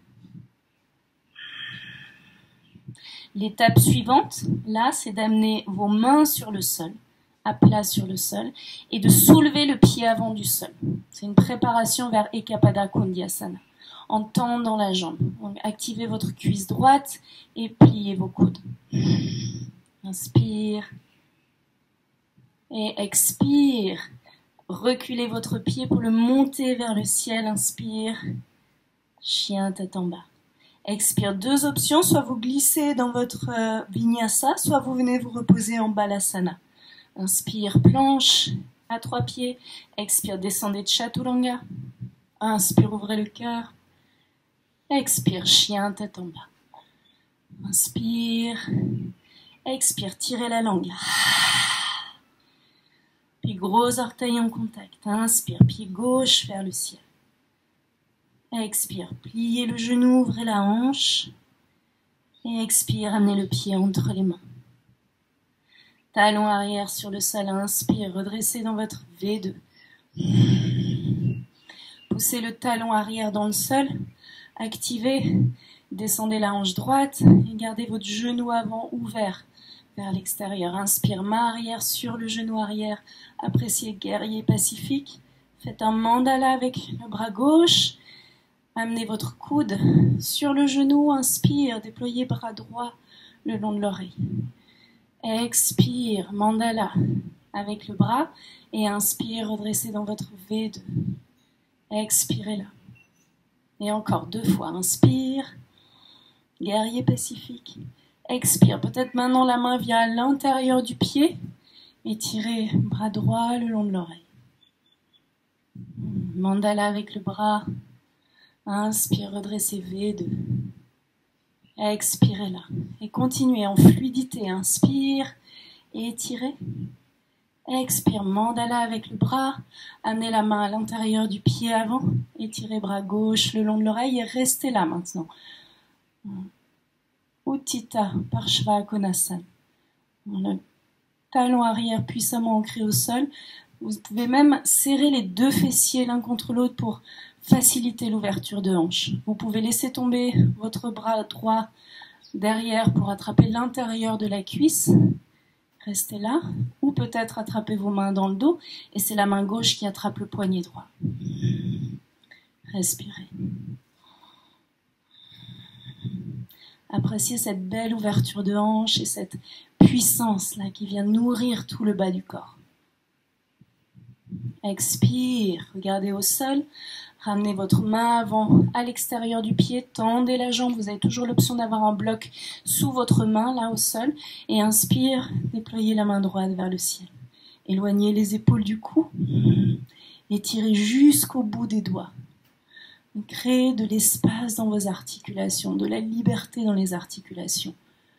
L'étape suivante, là, c'est d'amener vos mains sur le sol, à plat sur le sol, et de soulever le pied avant du sol. C'est une préparation vers Ekapada Kondhyasana. En tendant la jambe. Donc, activez votre cuisse droite et pliez vos coudes. Inspire. Et expire. Reculez votre pied pour le monter vers le ciel. Inspire. Chien tête en bas. Expire. Deux options. Soit vous glissez dans votre euh, vinyasa, soit vous venez vous reposer en balasana. Inspire. Planche à trois pieds. Expire. Descendez de chaturanga. Inspire. Ouvrez le cœur. Expire, chien, tête en bas. Inspire. Expire, tirez la langue. Puis gros orteil en contact. Inspire, pied gauche vers le ciel. Expire, pliez le genou, ouvrez la hanche. Et expire, amenez le pied entre les mains. Talon arrière sur le sol. Inspire, redressez dans votre V deux. Poussez le talon arrière dans le sol. Activez, descendez la hanche droite et gardez votre genou avant ouvert vers l'extérieur. Inspire, main arrière sur le genou arrière. Appréciez guerrier pacifique. Faites un mandala avec le bras gauche. Amenez votre coude sur le genou. Inspire, déployez bras droit le long de l'oreille. Expire, mandala avec le bras. Et inspire, redressez dans votre V deux. Expirez là. Et encore deux fois. Inspire. Guerrier pacifique. Expire. Peut-être maintenant la main vient à l'intérieur du pied. Étirez bras droit le long de l'oreille. Mandala avec le bras. Inspire, redressez V deux. Expirez là. Et continuez en fluidité. Inspire. Étirez. Expire, mandala avec le bras. Amenez la main à l'intérieur du pied avant. Étirez bras gauche le long de l'oreille et restez là maintenant. Uttita Parshvakonasana. Le talon arrière puissamment ancré au sol. Vous pouvez même serrer les deux fessiers l'un contre l'autre pour faciliter l'ouverture de hanche. Vous pouvez laisser tomber votre bras droit derrière pour attraper l'intérieur de la cuisse. Restez là. Ou peut-être attrapez vos mains dans le dos et c'est la main gauche qui attrape le poignet droit. Respirez. Appréciez cette belle ouverture de hanche et cette puissance là qui vient nourrir tout le bas du corps. Expire, regardez au sol, ramenez votre main avant à l'extérieur du pied, tendez la jambe, vous avez toujours l'option d'avoir un bloc sous votre main là au sol et inspire, déployez la main droite vers le ciel. Éloignez les épaules du cou, étirez jusqu'au bout des doigts. Créez de l'espace dans vos articulations, de la liberté dans les articulations.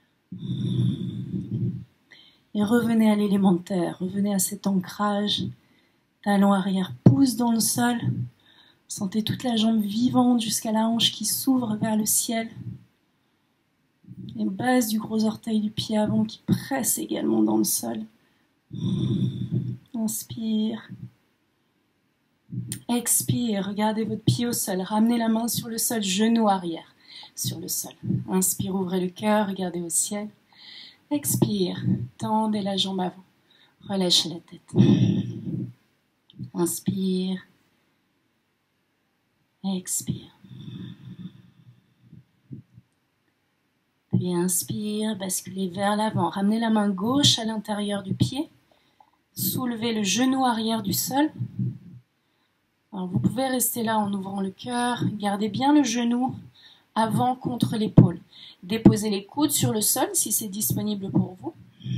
Et revenez à l'élémentaire, revenez à cet ancrage. Talon arrière pousse dans le sol. Sentez toute la jambe vivante jusqu'à la hanche qui s'ouvre vers le ciel. Et base du gros orteil du pied avant qui presse également dans le sol. Inspire. Expire, regardez votre pied au sol. Ramenez la main sur le sol, genou arrière sur le sol. Inspire, ouvrez le cœur, regardez au ciel. Expire, tendez la jambe avant. Relâchez la tête. Inspire. Expire. Puis inspire, basculez vers l'avant. Ramenez la main gauche à l'intérieur du pied. Soulevez le genou arrière du sol. Alors vous pouvez rester là en ouvrant le cœur. Gardez bien le genou avant contre l'épaule. Déposez les coudes sur le sol si c'est disponible pour vous.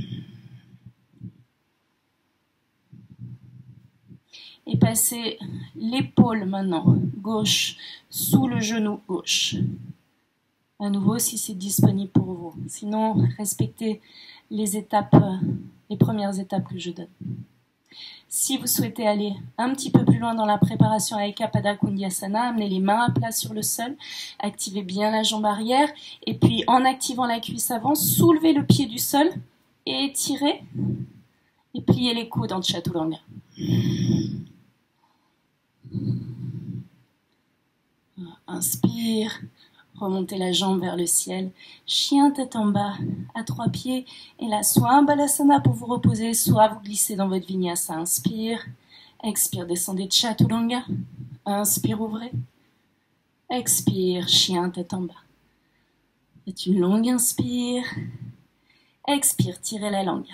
Et passez l'épaule maintenant, gauche, sous le genou gauche. À nouveau si c'est disponible pour vous. Sinon, respectez les étapes, les premières étapes que je donne. Si vous souhaitez aller un petit peu plus loin dans la préparation à Eka Pada Kundiyasana, amenez les mains à plat sur le sol, activez bien la jambe arrière, et puis en activant la cuisse avant, soulevez le pied du sol, et étirez, et pliez les coudes en Chaturanga. Inspire. Remontez la jambe vers le ciel, chien tête en bas, à trois pieds, et là, soit un balasana pour vous reposer, soit vous glissez dans votre vinyasa. Inspire, expire, descendez de Chaturanga, inspire, ouvrez, expire, chien tête en bas. Faites une longue inspire, expire, tirez la langue.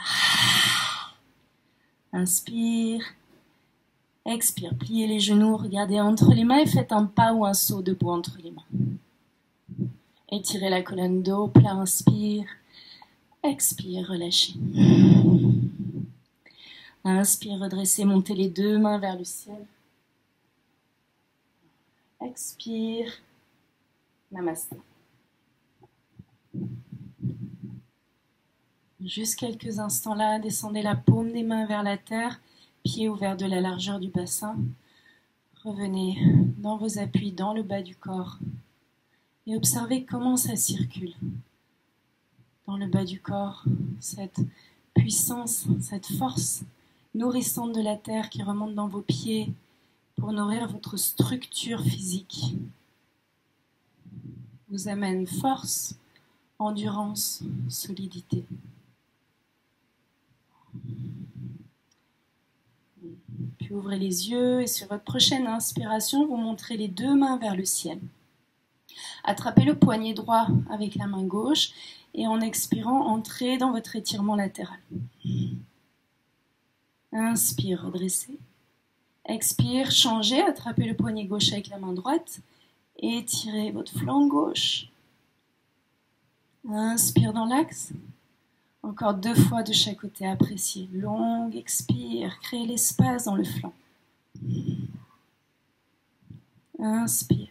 Inspire, expire, pliez les genoux, regardez entre les mains et faites un pas ou un saut debout entre les mains. Étirez la colonne dos, plat, inspire. Expire, relâchez. Inspire, redressez, montez les deux mains vers le ciel. Expire. Namasté. Juste quelques instants là, descendez la paume des mains vers la terre, pieds ouverts de la largeur du bassin. Revenez dans vos appuis, dans le bas du corps. Et observez comment ça circule dans le bas du corps, cette puissance, cette force nourrissante de la terre qui remonte dans vos pieds pour nourrir votre structure physique. Vous amène force, endurance, solidité. Puis ouvrez les yeux et sur votre prochaine inspiration, vous montrez les deux mains vers le ciel. Attrapez le poignet droit avec la main gauche et en expirant, entrez dans votre étirement latéral. Inspire, redressez. Expire, changez, attrapez le poignet gauche avec la main droite. Étirez votre flanc gauche. Inspire dans l'axe. Encore deux fois de chaque côté, appréciez. Longue expire, créez l'espace dans le flanc. Inspire.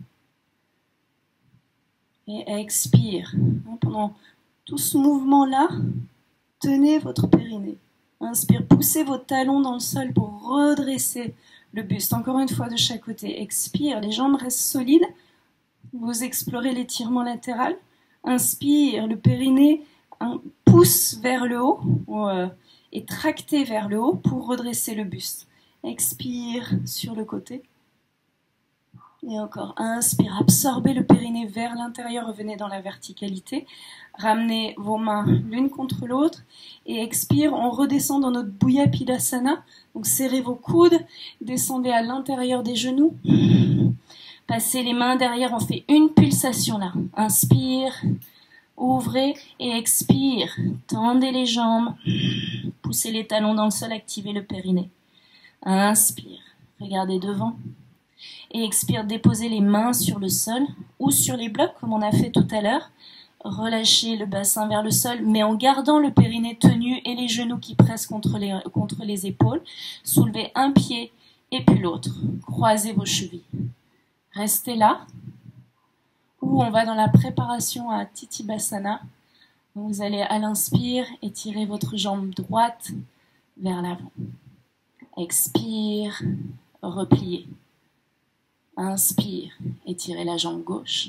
Et expire. Pendant tout ce mouvement-là, tenez votre périnée. Inspire, poussez vos talons dans le sol pour redresser le buste. Encore une fois de chaque côté. Expire, les jambes restent solides. Vous explorez l'étirement latéral. Inspire, le périnée pousse vers le haut euh, et tractez vers le haut pour redresser le buste. Expire sur le côté. Et encore, inspire, absorbez le périnée vers l'intérieur, revenez dans la verticalité. Ramenez vos mains l'une contre l'autre et expire, on redescend dans notre Bhuya Pidasana. Donc serrez vos coudes, descendez à l'intérieur des genoux. Passez les mains derrière, on fait une pulsation là. Inspire, ouvrez et expire. Tendez les jambes, poussez les talons dans le sol, activez le périnée. Inspire, regardez devant. Et expire, déposez les mains sur le sol ou sur les blocs comme on a fait tout à l'heure. Relâchez le bassin vers le sol, mais en gardant le périnée tenu et les genoux qui pressent contre les, contre les épaules. Soulevez un pied et puis l'autre. Croisez vos chevilles. Restez là, ou on va dans la préparation à Titibhasana. Vous allez à l'inspire étirer votre jambe droite vers l'avant. Expire, repliez. Inspire, étirez la jambe gauche.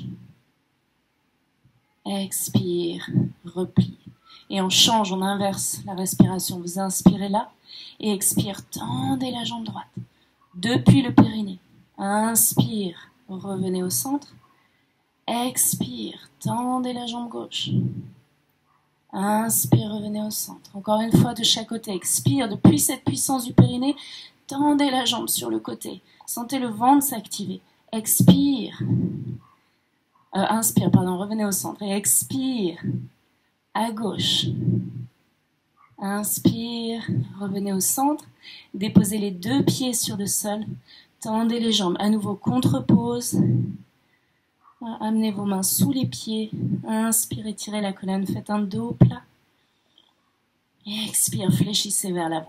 Expire, replie. Et on change, on inverse la respiration. Vous inspirez là et expire, tendez la jambe droite. Depuis le périnée. Inspire, revenez au centre. Expire, tendez la jambe gauche. Inspire, revenez au centre. Encore une fois de chaque côté. Expire, depuis cette puissance du périnée, tendez la jambe sur le côté. Sentez le ventre s'activer. Expire. Euh, inspire, pardon, revenez au centre. Et expire. À gauche. Inspire, revenez au centre. Déposez les deux pieds sur le sol. Tendez les jambes. À nouveau, contre-pose. Amenez vos mains sous les pieds. Inspire, étirez la colonne. Faites un dos plat. Et expire, fléchissez vers l'avant.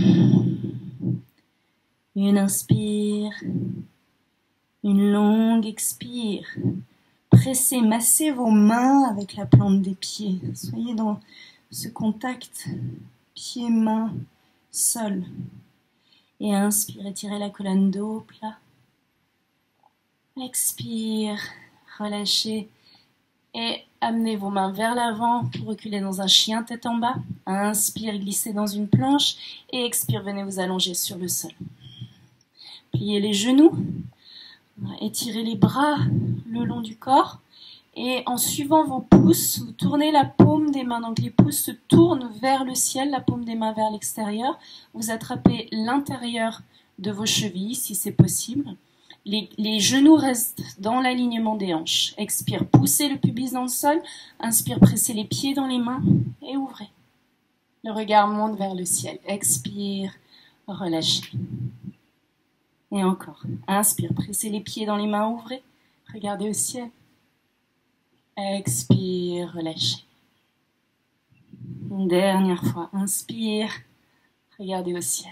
Une inspire. Une longue expire. Pressez, massez vos mains avec la plante des pieds. Soyez dans ce contact pied-main, sol. Et inspire, étirez la colonne dos plat. Expire, relâchez. Et amenez vos mains vers l'avant pour reculer dans un chien tête en bas. Inspire, glissez dans une planche. Et expire, venez vous allonger sur le sol. Pliez les genoux. Étirez les bras le long du corps. Et en suivant vos pouces, vous tournez la paume des mains. Donc les pouces se tournent vers le ciel, la paume des mains vers l'extérieur. Vous attrapez l'intérieur de vos chevilles si c'est possible. Les, les genoux restent dans l'alignement des hanches. Expire, poussez le pubis dans le sol. Inspire, pressez les pieds dans les mains et ouvrez. Le regard monte vers le ciel. Expire, relâchez. Et encore. Inspire, pressez les pieds dans les mains, ouvrez. Regardez au ciel. Expire, relâchez. Une dernière fois. Inspire, regardez au ciel.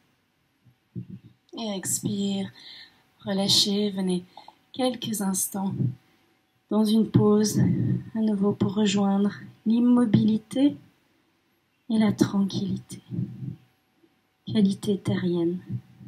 Et expire, relâchez. Venez quelques instants dans une pause à nouveau pour rejoindre l'immobilité et la tranquillité. Qualité terrienne.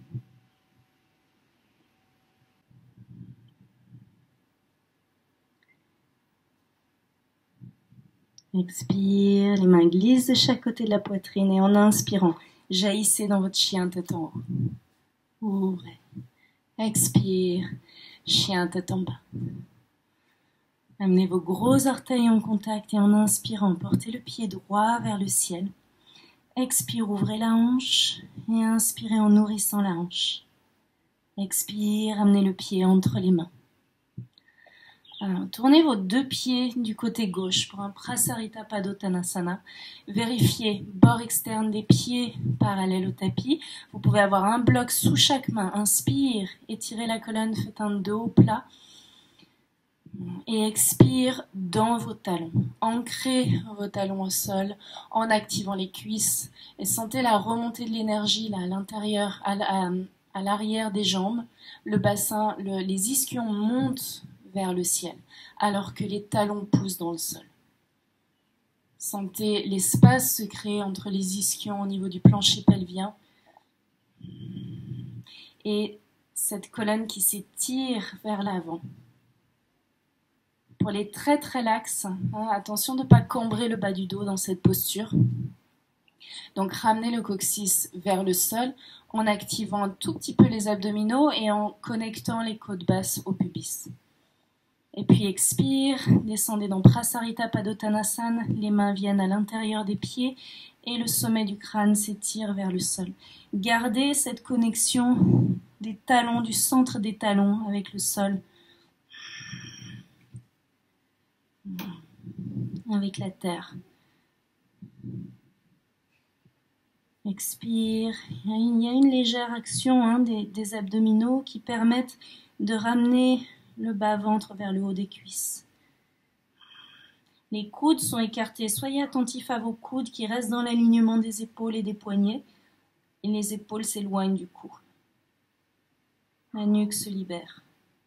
Expire, les mains glissent de chaque côté de la poitrine et en inspirant, jaillissez dans votre chien tête en haut. Ouvrez. Expire, chien tête en bas. Amenez vos gros orteils en contact et en inspirant, portez le pied droit vers le ciel. Expire, ouvrez la hanche et inspirez en nourrissant la hanche. Expire, amenez le pied entre les mains. Alors, tournez vos deux pieds du côté gauche pour un Prasarita Padottanasana. Vérifiez bord externe des pieds parallèle au tapis. Vous pouvez avoir un bloc sous chaque main. Inspire, étirez la colonne, faites un dos plat. Et expire dans vos talons. Ancrez vos talons au sol en activant les cuisses. Et sentez la remontée de l'énergie là, à l'intérieur, à, à, à l'arrière des jambes. Le bassin, le, les ischions montent vers le ciel, alors que les talons poussent dans le sol. Sentez l'espace se créer entre les ischions au niveau du plancher pelvien et cette colonne qui s'étire vers l'avant. Pour les très très laxes, hein, attention de ne pas cambrer le bas du dos dans cette posture. Donc ramenez le coccyx vers le sol en activant un tout petit peu les abdominaux et en connectant les côtes basses au pubis. Et puis expire, descendez dans Prasarita Padottanasana, les mains viennent à l'intérieur des pieds et le sommet du crâne s'étire vers le sol. Gardez cette connexion des talons, du centre des talons avec le sol, avec la terre. Expire, il y a une légère action hein, des, des abdominaux qui permettent de ramener le bas-ventre vers le haut des cuisses. Les coudes sont écartés. Soyez attentifs à vos coudes qui restent dans l'alignement des épaules et des poignets. Et les épaules s'éloignent du cou. La nuque se libère.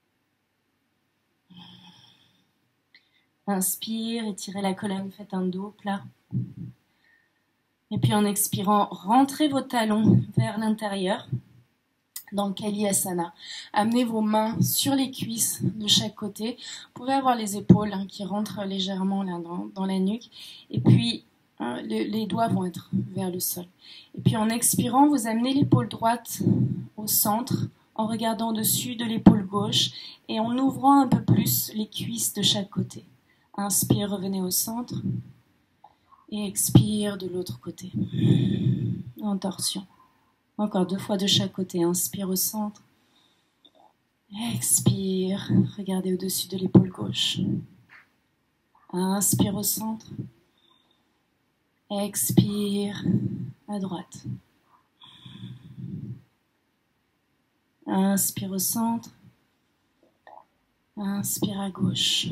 Inspire, étirez la colonne, faites un dos plat. Et puis en expirant, rentrez vos talons vers l'intérieur. Dans le Kalyasana. Amenez vos mains sur les cuisses de chaque côté. Vous pouvez avoir les épaules hein, qui rentrent légèrement là, dans, dans la nuque. Et puis, hein, les, les doigts vont être vers le sol. Et puis, en expirant, vous amenez l'épaule droite au centre, en regardant au-dessus de l'épaule gauche et en ouvrant un peu plus les cuisses de chaque côté. Inspire, revenez au centre. Et expire de l'autre côté. En torsion. Encore deux fois de chaque côté. Inspire au centre. Expire. Regardez au-dessus de l'épaule gauche. Inspire au centre. Expire à droite. Inspire au centre. Inspire à gauche.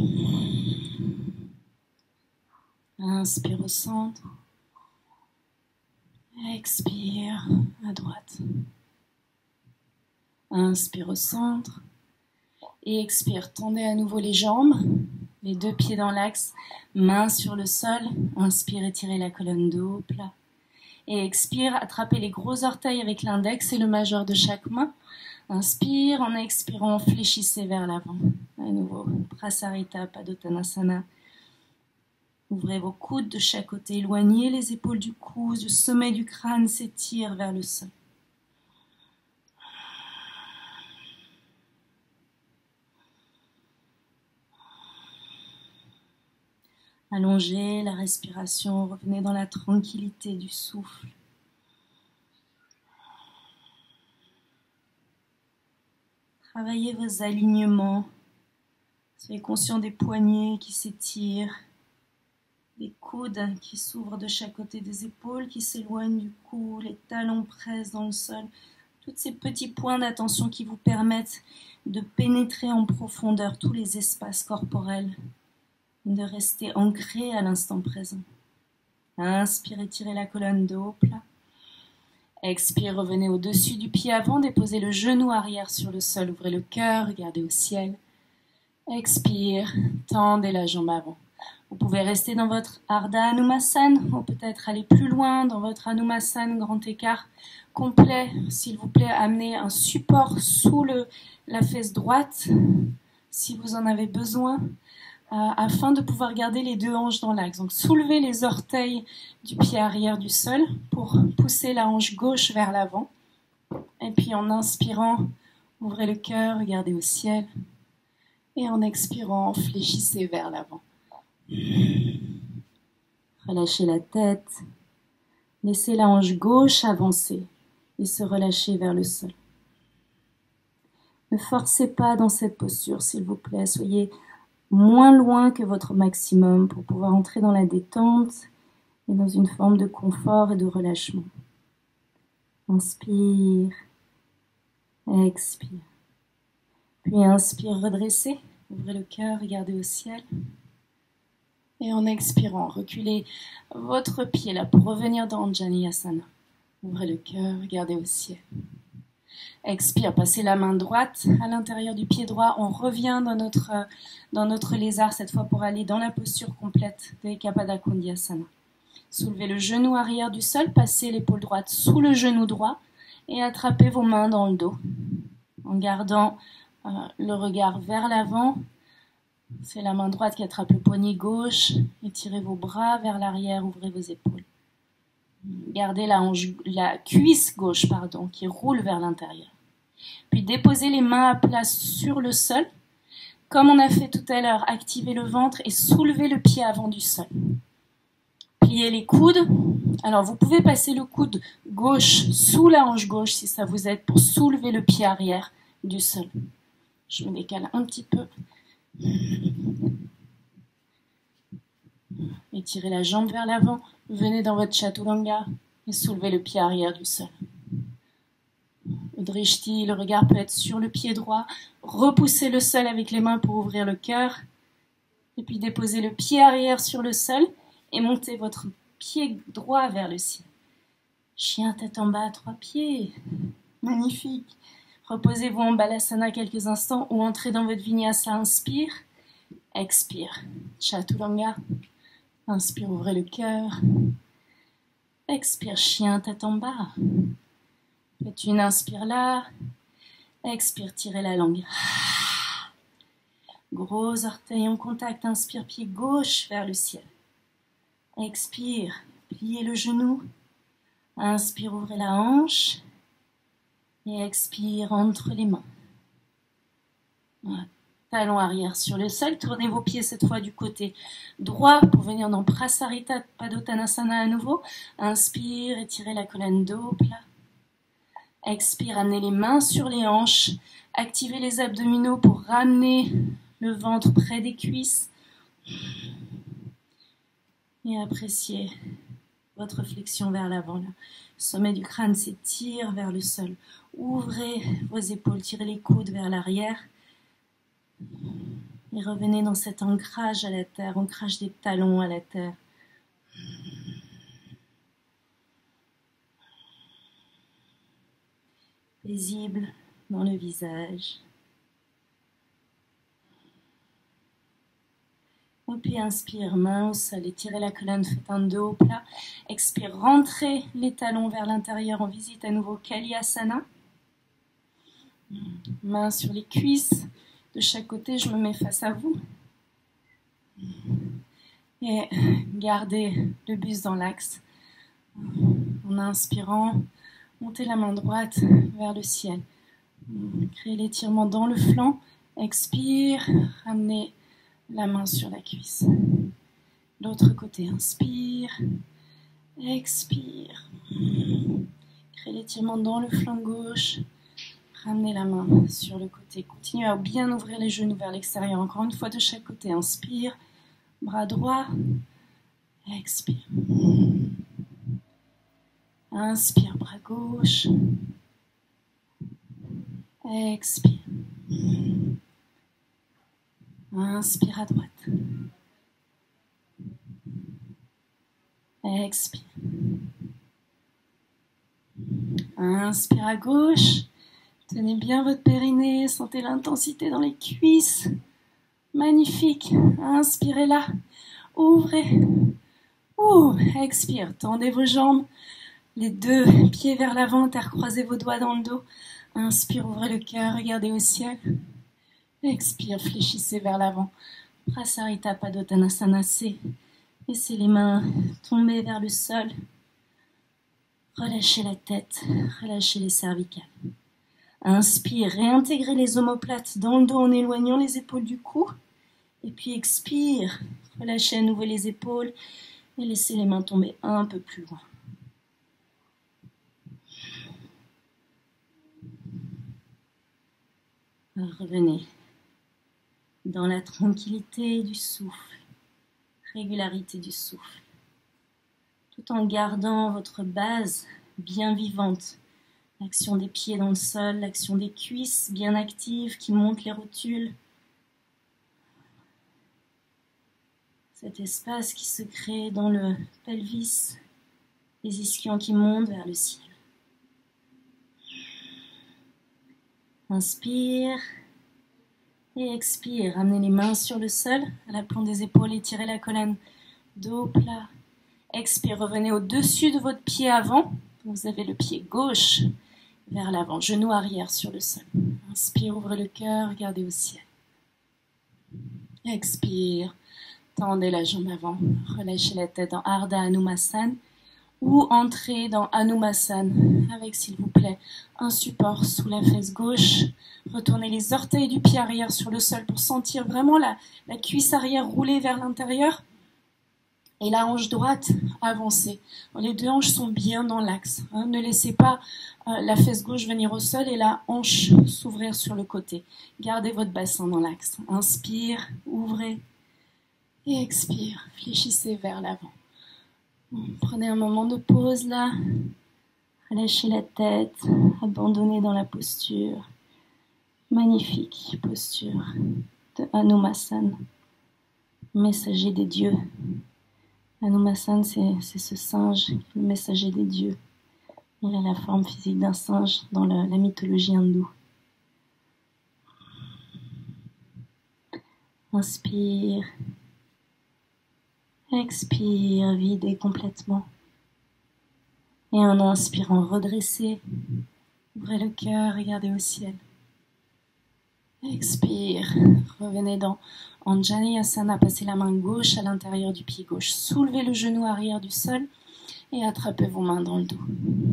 Inspire au centre. Expire à droite. Inspire au centre. Et expire. Tendez à nouveau les jambes. Les deux pieds dans l'axe. Mains sur le sol. Inspire, étirez la colonne de haut, plat. Et expire. Attrapez les gros orteils avec l'index et le majeur de chaque main. Inspire. En expirant, fléchissez vers l'avant. À nouveau. Prasarita Padottanasana. Ouvrez vos coudes de chaque côté, éloignez les épaules du cou, le sommet du crâne s'étire vers le sol. Allongez la respiration, revenez dans la tranquillité du souffle. Travaillez vos alignements, soyez conscient des poignets qui s'étirent. Les coudes qui s'ouvrent de chaque côté des épaules, qui s'éloignent du cou, les talons pressent dans le sol. Tous ces petits points d'attention qui vous permettent de pénétrer en profondeur tous les espaces corporels, de rester ancré à l'instant présent. Inspirez, tirez la colonne de haut plat. Expire, revenez au-dessus du pied avant, déposez le genou arrière sur le sol, ouvrez le cœur, regardez au ciel. Expire, tendez la jambe avant. Vous pouvez rester dans votre Ardha Hanumasana ou peut-être aller plus loin dans votre Hanumasana, grand écart complet. S'il vous plaît, amenez un support sous le, la fesse droite si vous en avez besoin euh, afin de pouvoir garder les deux hanches dans l'axe. Donc soulevez les orteils du pied arrière du sol pour pousser la hanche gauche vers l'avant. Et puis en inspirant, ouvrez le cœur, regardez au ciel. Et en expirant, fléchissez vers l'avant. Relâchez la tête, laissez la hanche gauche avancer et se relâcher vers le sol. Ne forcez pas dans cette posture, s'il vous plaît, soyez moins loin que votre maximum pour pouvoir entrer dans la détente et dans une forme de confort et de relâchement. Inspire, expire. Puis inspire, redressez, ouvrez le cœur, regardez au ciel. Et en expirant, reculez votre pied là pour revenir dans Anjaneyasana. Ouvrez le cœur, regardez au ciel. Expire, passez la main droite à l'intérieur du pied droit. On revient dans notre, dans notre lézard, cette fois pour aller dans la posture complète de Ekapada Kundiyasana. Soulevez le genou arrière du sol, passez l'épaule droite sous le genou droit et attrapez vos mains dans le dos. En gardant euh, le regard vers l'avant, c'est la main droite qui attrape le poignet gauche. Étirez vos bras vers l'arrière, ouvrez vos épaules. Gardez la, hanche, la cuisse gauche pardon, qui roule vers l'intérieur. Puis déposez les mains à plat sur le sol. Comme on a fait tout à l'heure, activez le ventre et soulevez le pied avant du sol. Pliez les coudes. Alors vous pouvez passer le coude gauche sous la hanche gauche si ça vous aide pour soulever le pied arrière du sol. Je me décale un petit peu. Étirez la jambe vers l'avant. Venez dans votre chaturanga et soulevez le pied arrière du sol. Le drishti, le regard peut être sur le pied droit. Repoussez le sol avec les mains pour ouvrir le cœur. Et puis déposez le pied arrière sur le sol et montez votre pied droit vers le ciel. Chien tête en bas, trois pieds. Magnifique. Reposez-vous en balasana quelques instants ou entrez dans votre vinyasa. Inspire, expire. Chaturanga. Inspire, ouvrez le cœur. Expire, chien tête en bas. Faites une inspire là. Expire, tirez la langue. Gros orteil en contact. Inspire, pied gauche vers le ciel. Expire, pliez le genou. Inspire, ouvrez la hanche. Et expire, entre les mains. Voilà. Talon arrière sur le sol. Tournez vos pieds cette fois du côté droit pour venir dans Prasarita Padottanasana à nouveau. Inspire, étirez la colonne dos plat. Expire, amenez les mains sur les hanches. Activez les abdominaux pour ramener le ventre près des cuisses. Et appréciez votre flexion vers l'avant. Le sommet du crâne s'étire vers le sol. Ouvrez vos épaules, tirez les coudes vers l'arrière. Et revenez dans cet ancrage à la terre, ancrage des talons à la terre. Paisible dans le visage. Et puis inspire, main au sol, étirez la colonne, faites un dos plat. Expire, rentrez les talons vers l'intérieur, on visite à nouveau Kalyasana. Main sur les cuisses. De chaque côté, je me mets face à vous. Et gardez le buste dans l'axe. En inspirant, montez la main droite vers le ciel. Créez l'étirement dans le flanc. Expire, ramenez la main sur la cuisse. L'autre côté, inspire, expire. Créez l'étirement dans le flanc gauche. Ramenez la main sur le côté. Continuez à bien ouvrir les genoux vers l'extérieur. Encore une fois de chaque côté. Inspire. Bras droit. Expire. Inspire. Bras gauche. Expire. Inspire à droite. Expire. Inspire à gauche. Tenez bien votre périnée, sentez l'intensité dans les cuisses. Magnifique. Inspirez là. Ouvrez. Ouh, expire. Tendez vos jambes. Les deux pieds vers l'avant, intercroisez vos doigts dans le dos. Inspire, ouvrez le cœur, regardez au ciel. Expire, fléchissez vers l'avant. Prasarita Padottanasana. Laissez les mains tomber vers le sol. Relâchez la tête, relâchez les cervicales. Inspire, réintégrez les omoplates dans le dos en éloignant les épaules du cou. Et puis expire, relâchez à nouveau les épaules et laissez les mains tomber un peu plus loin. Revenez dans la tranquillité du souffle, régularité du souffle, tout en gardant votre base bien vivante, l'action des pieds dans le sol, l'action des cuisses bien active qui monte les rotules, cet espace qui se crée dans le pelvis, les ischions qui montent vers le ciel. Inspire et expire. Ramenez les mains sur le sol, à l'aplomb des épaules, étirez la colonne, dos plat. Expire, revenez au-dessus de votre pied avant. Vous avez le pied gauche vers l'avant, genou arrière sur le sol. Inspire, ouvrez le cœur, regardez au ciel. Expire, tendez la jambe avant, relâchez la tête dans Ardha Hanumasana ou entrez dans Hanumasana avec, s'il vous plaît, un support sous la fesse gauche. Retournez les orteils du pied arrière sur le sol pour sentir vraiment la, la cuisse arrière rouler vers l'intérieur et la hanche droite avancer. Les deux hanches sont bien dans l'axe. Hein. Ne laissez pas euh, la fesse gauche venir au sol et la hanche s'ouvrir sur le côté. Gardez votre bassin dans l'axe. Inspire, ouvrez et expire. Fléchissez vers l'avant. Prenez un moment de pause là. Relâchez la tête, abandonnez dans la posture. Magnifique posture de Hanumasana, messager des dieux. Hanumasana, c'est, c'est ce singe, le messager des dieux. Il a la forme physique d'un singe dans la, la mythologie hindoue. Inspire. Expire, videz complètement. Et en inspirant, redressez. Ouvrez le cœur, regardez au ciel. Expire, revenez dans Anjaneyasana, passez la main gauche à l'intérieur du pied gauche. Soulevez le genou arrière du sol et attrapez vos mains dans le dos.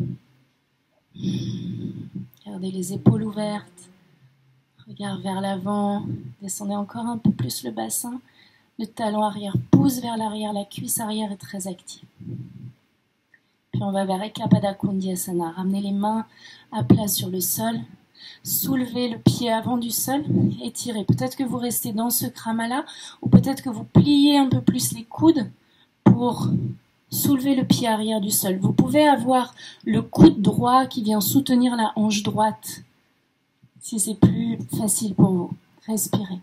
Gardez les épaules ouvertes, regard vers l'avant, descendez encore un peu plus le bassin. Le talon arrière pousse vers l'arrière, la cuisse arrière est très active. Puis on va vers Eka Pada Kundiyasana. Ramenez les mains à plat sur le sol. Soulevez le pied avant du sol, étirez. Peut-être que vous restez dans ce krama-là, ou peut-être que vous pliez un peu plus les coudes pour soulever le pied arrière du sol. Vous pouvez avoir le coude droit qui vient soutenir la hanche droite, si c'est plus facile pour vous. Respirez.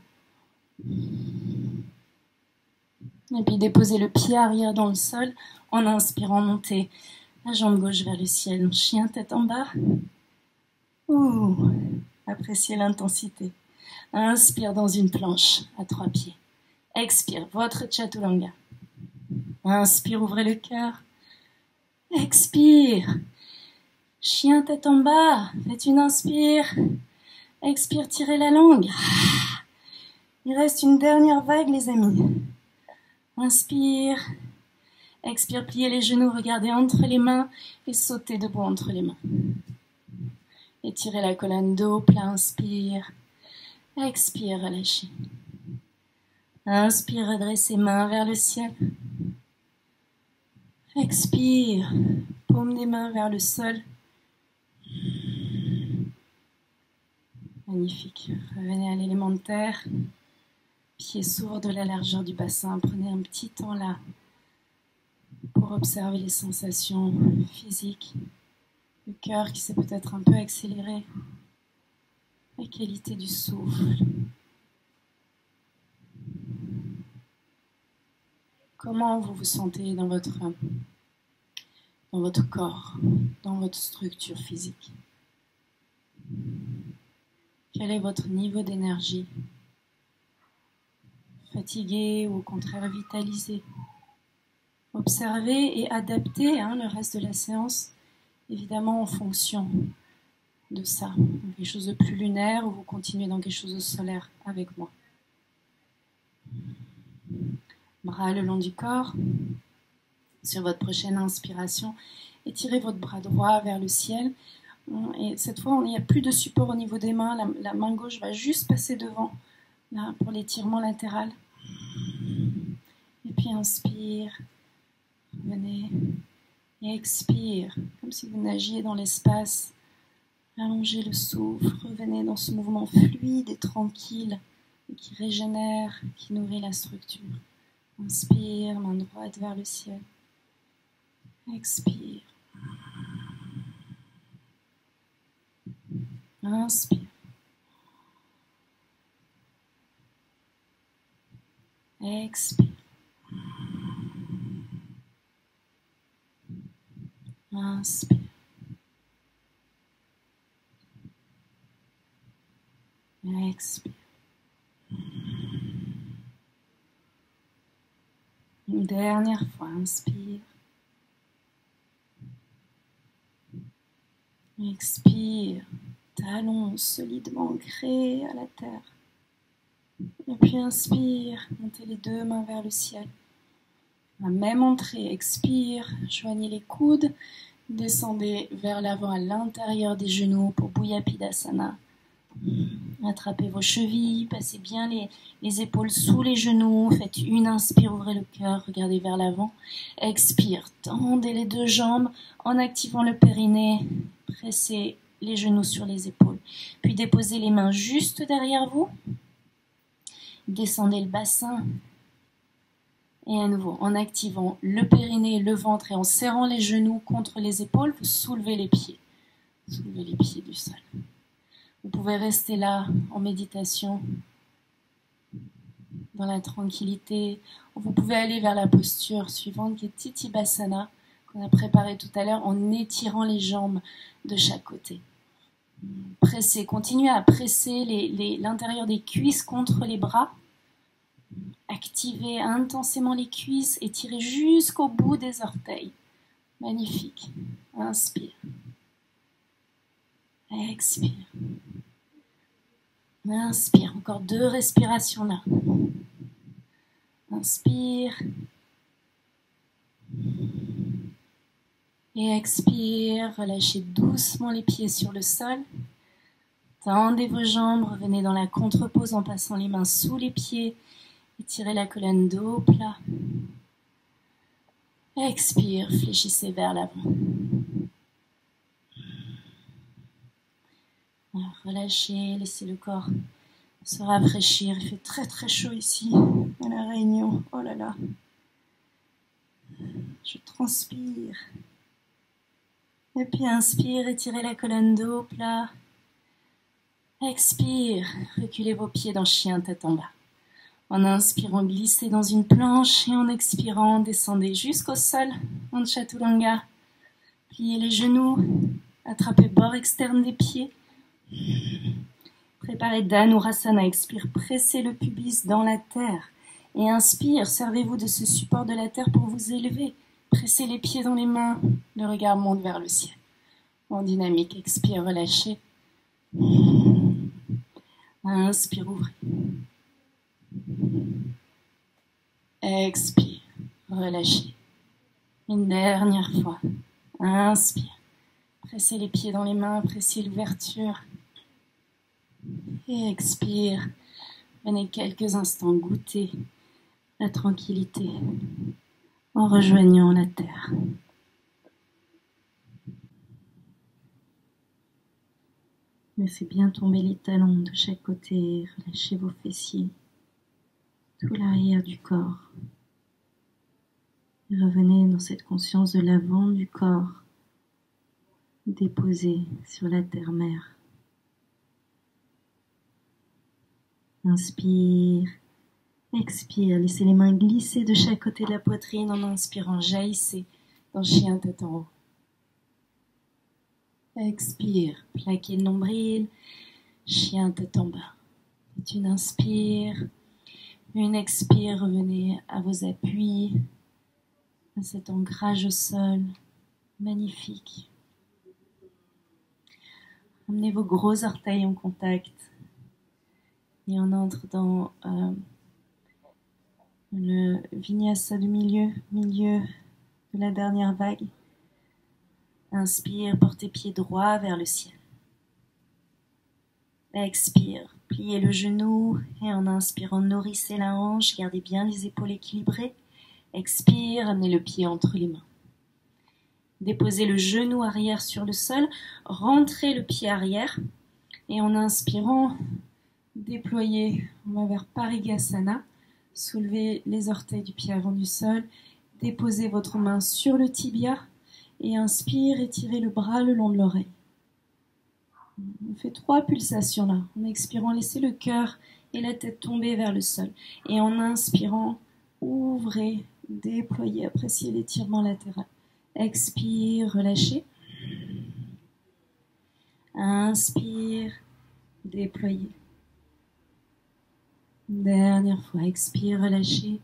Et puis déposez le pied arrière dans le sol en inspirant, montez la jambe gauche vers le ciel. Chien tête en bas. Ouh, appréciez l'intensité. Inspire dans une planche à trois pieds. Expire, votre chaturanga. Inspire, ouvrez le cœur. Expire. Chien tête en bas. Faites une inspire. Expire, tirez la langue. Il reste une dernière vague, les amis. Inspire. Expire, pliez les genoux, regardez entre les mains et sautez debout entre les mains. Étirez la colonne dos, plat, inspire. Expire, relâchez. Inspire, redressez mains vers le ciel. Expire, paume des mains vers le sol. Magnifique. Revenez à l'élémentaire. Pieds s'ouvrent de la largeur du bassin. Prenez un petit temps là pour observer les sensations physiques. Le cœur qui s'est peut-être un peu accéléré. La qualité du souffle. Comment vous vous sentez dans votre, dans votre corps, dans votre structure physique? Quel est votre niveau d'énergie? Fatigué ou au contraire vitalisé? Observez et adaptez hein, le reste de la séance, évidemment en fonction de ça. Quelque chose de plus lunaire ou vous continuez dans quelque chose de solaire avec moi. Bras le long du corps. Sur votre prochaine inspiration, étirez votre bras droit vers le ciel. Et cette fois, il n'y a plus de support au niveau des mains. La, la main gauche va juste passer devant là, pour l'étirement latéral. Et puis inspire. Revenez. Et expire. Comme si vous nagiez dans l'espace. Allongez le souffle. Revenez dans ce mouvement fluide et tranquille et qui régénère, qui nourrit la structure. Inspire, main droite vers le ciel. Expire. Inspire. Expire. Inspire. Expire. Une dernière fois, inspire. Expire. Talons solidement ancrés à la terre. Et puis inspire, montez les deux mains vers le ciel. La même entrée, expire, joignez les coudes, descendez vers l'avant à l'intérieur des genoux pour Bhuyaphidasana. Attrapez vos chevilles, passez bien les, les épaules sous les genoux, faites une inspire, ouvrez le cœur, regardez vers l'avant. Expire, tendez les deux jambes en activant le périnée, pressez les genoux sur les épaules. Puis déposez les mains juste derrière vous. Descendez le bassin. Et à nouveau, en activant le périnée, le ventre et en serrant les genoux contre les épaules, vous soulevez les pieds. Soulevez les pieds du sol. Vous pouvez rester là en méditation, dans la tranquillité. Vous pouvez aller vers la posture suivante qui est Titibhasana, qu'on a préparé tout à l'heure en étirant les jambes de chaque côté. Pressez, continuez à presser les, les, l'intérieur des cuisses contre les bras. Activez intensément les cuisses et tirez jusqu'au bout des orteils. Magnifique. Inspire. Expire. Inspire. Encore deux respirations là. Inspire. Et expire. Relâchez doucement les pieds sur le sol. Tendez vos jambes. Revenez dans la contre-pose en passant les mains sous les pieds. Étirez la colonne dos plat. Expire. Fléchissez vers l'avant. Alors, relâchez, laissez le corps se rafraîchir. Il fait très très chaud ici, à la Réunion. Oh là là. Je transpire. Et puis inspire, étirez la colonne dos plat. Expire, reculez vos pieds dans chien tête en bas. En inspirant, glissez dans une planche et en expirant, descendez jusqu'au sol en Chaturanga. Pliez les genoux, attrapez bord externe des pieds. Préparez Dhanurasana, expire, pressez le pubis dans la terre. Et inspire, servez-vous de ce support de la terre pour vous élever. Pressez les pieds dans les mains, le regard monte vers le ciel. En dynamique, expire, relâchez. Inspire, ouvrez. Expire, relâchez. Une dernière fois. Inspire. Pressez les pieds dans les mains, pressez l'ouverture. Et expire. Venez quelques instants goûter la tranquillité en rejoignant la terre. Laissez bien tomber les talons de chaque côté, relâchez vos fessiers, tout l'arrière du corps. Et revenez dans cette conscience de l'avant du corps, déposé sur la terre-mère. Inspire, expire, laissez les mains glisser de chaque côté de la poitrine en inspirant, jaillissez dans chien tête en haut. Expire, plaquez le nombril, chien tête en bas. C'est une inspire, une expire, revenez à vos appuis, à cet ancrage au sol, magnifique. Amenez vos gros orteils en contact et on entre dans euh, le vinyasa du milieu, milieu de la dernière vague. Inspire, portez pied droit vers le ciel. Expire, pliez le genou et en inspirant, nourrissez la hanche, gardez bien les épaules équilibrées. Expire, amenez le pied entre les mains. Déposez le genou arrière sur le sol, rentrez le pied arrière et en inspirant, Déployez, on va vers Parigasana. Soulevez les orteils du pied avant du sol. Déposez votre main sur le tibia et inspire, étirez le bras le long de l'oreille. On fait trois pulsations là. En expirant, laissez le cœur et la tête tomber vers le sol. Et en inspirant, ouvrez, déployez, appréciez l'étirement latéral. Expire, relâchez. Inspire, déployez. Dernière fois, expire, relâchez.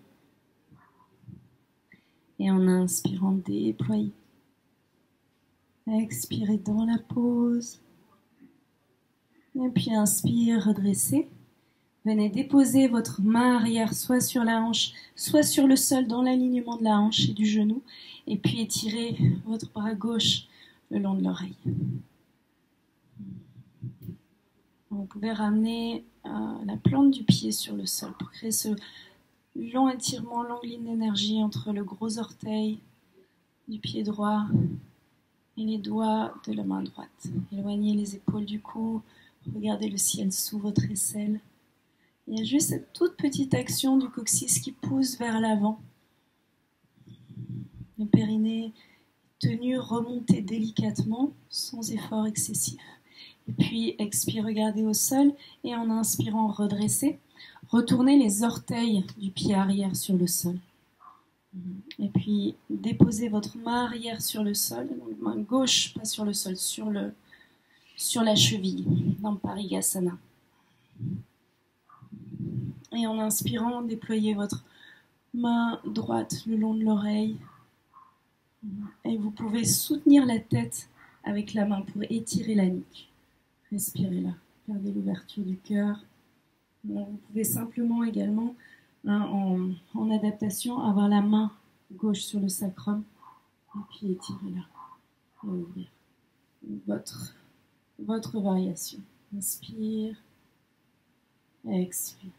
Et en inspirant, déployez. Expirez dans la pause. Et puis inspire, redressez. Venez déposer votre main arrière soit sur la hanche, soit sur le sol dans l'alignement de la hanche et du genou. Et puis étirez votre bras gauche le long de l'oreille. Vous pouvez ramener euh, la plante du pied sur le sol pour créer ce long étirement, longue ligne d'énergie entre le gros orteil du pied droit et les doigts de la main droite. Éloignez les épaules du cou, regardez le ciel sous votre aisselle. Il y a juste cette toute petite action du coccyx qui pousse vers l'avant. Le périnée tenu, remonté délicatement, sans effort excessif. Et puis, expire, regardez au sol, et en inspirant, redressez. Retournez les orteils du pied arrière sur le sol. Et puis, déposez votre main arrière sur le sol, donc main gauche, pas sur le sol, sur, le, sur la cheville, dans Parigasana. Et en inspirant, déployez votre main droite le long de l'oreille. Et vous pouvez soutenir la tête avec la main pour étirer la nuque. Respirez là, gardez l'ouverture du cœur. Vous pouvez simplement également, hein, en, en adaptation, avoir la main gauche sur le sacrum et puis étirer là et ouvrir. Votre, votre variation. Inspire, expire.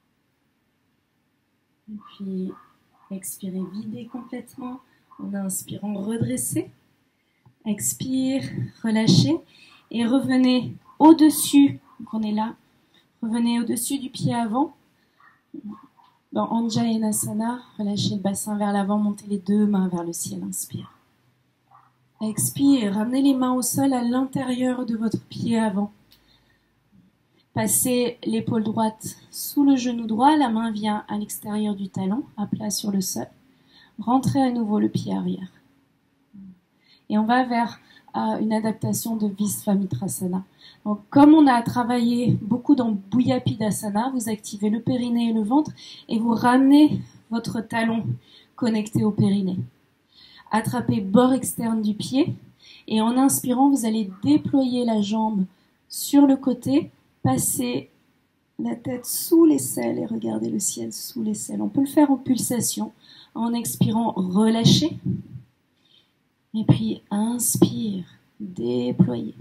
Et puis expirez, videz complètement. En inspirant, redressez. Expire, relâchez. Et revenez au-dessus, donc on est là, revenez au-dessus du pied avant. Dans Anjayanasana, relâchez le bassin vers l'avant, montez les deux mains vers le ciel, inspire. Expire, ramenez les mains au sol à l'intérieur de votre pied avant. Passez l'épaule droite sous le genou droit, la main vient à l'extérieur du talon, à plat sur le sol. Rentrez à nouveau le pied arrière. Et on va vers euh, une adaptation de Visvamitrasana. Donc, comme on a travaillé beaucoup dans Bhuyapidasana, vous activez le périnée et le ventre et vous ramenez votre talon connecté au périnée. Attrapez bord externe du pied et en inspirant, vous allez déployer la jambe sur le côté, passer la tête sous l'aisselle et regarder le ciel sous l'aisselle. On peut le faire en pulsation. En expirant, relâchez. Et puis, inspire, déployez.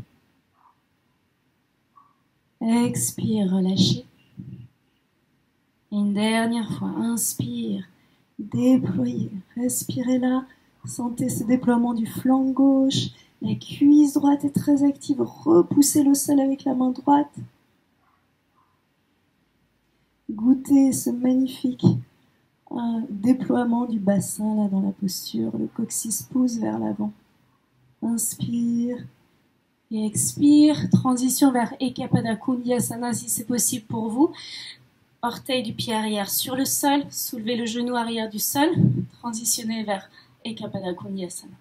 Expire, relâchez. Et une dernière fois, inspire, déployez. Respirez là. Sentez ce déploiement du flanc gauche. La cuisse droite est très active. Repoussez le sol avec la main droite. Goûtez ce magnifique un déploiement du bassin là dans la posture, le coccyx pousse vers l'avant. Inspire et expire. Transition vers Ekapada Kundiyasana si c'est possible pour vous. Orteil du pied arrière sur le sol, soulevez le genou arrière du sol, transitionnez vers Ekapada Kundiyasana.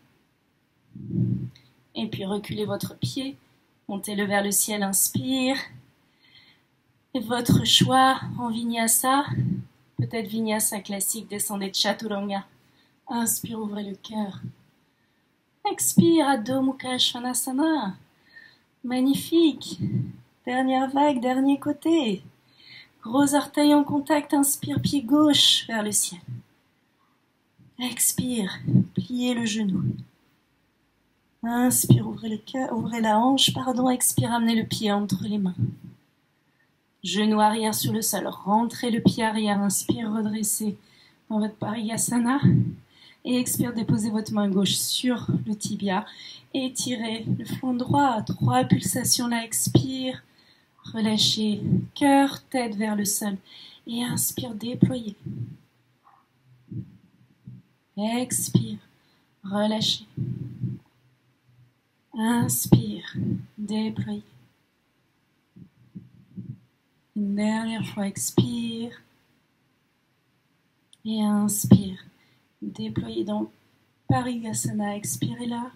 Et puis reculez votre pied, montez-le vers le ciel, inspire. Et votre choix en Vinyasa. Peut-être Vinyasa classique, descendez Chaturanga. Inspire, ouvrez le cœur. Expire, Adho Mukha Svanasana. Magnifique. Dernière vague, dernier côté. Gros orteil en contact, inspire, pied gauche vers le ciel. Expire, pliez le genou. Inspire, ouvrez le cœur, ouvrez la hanche, pardon, expire, amenez le pied entre les mains. Genou arrière sur le sol, rentrez le pied arrière, inspire, redressez dans votre Parigasana. Et expire, déposez votre main gauche sur le tibia. Et étirez le flanc droit, trois pulsations là, expire, Relâchez, cœur, tête vers le sol. Et inspire, déployez. Expire, relâchez. Inspire, déployez. Une dernière fois, expire. Et inspire, déployez donc Parigasana, expirez là.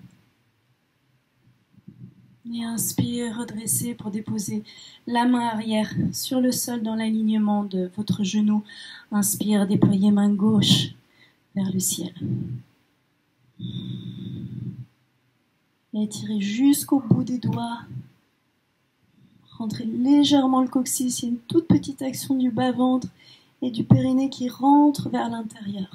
Et inspire, redressez pour déposer la main arrière sur le sol dans l'alignement de votre genou. Inspire, déployez main gauche vers le ciel. Étirez jusqu'au bout des doigts. Rentrez légèrement le coccyx. Il y a une toute petite action du bas-ventre et du périnée qui rentre vers l'intérieur.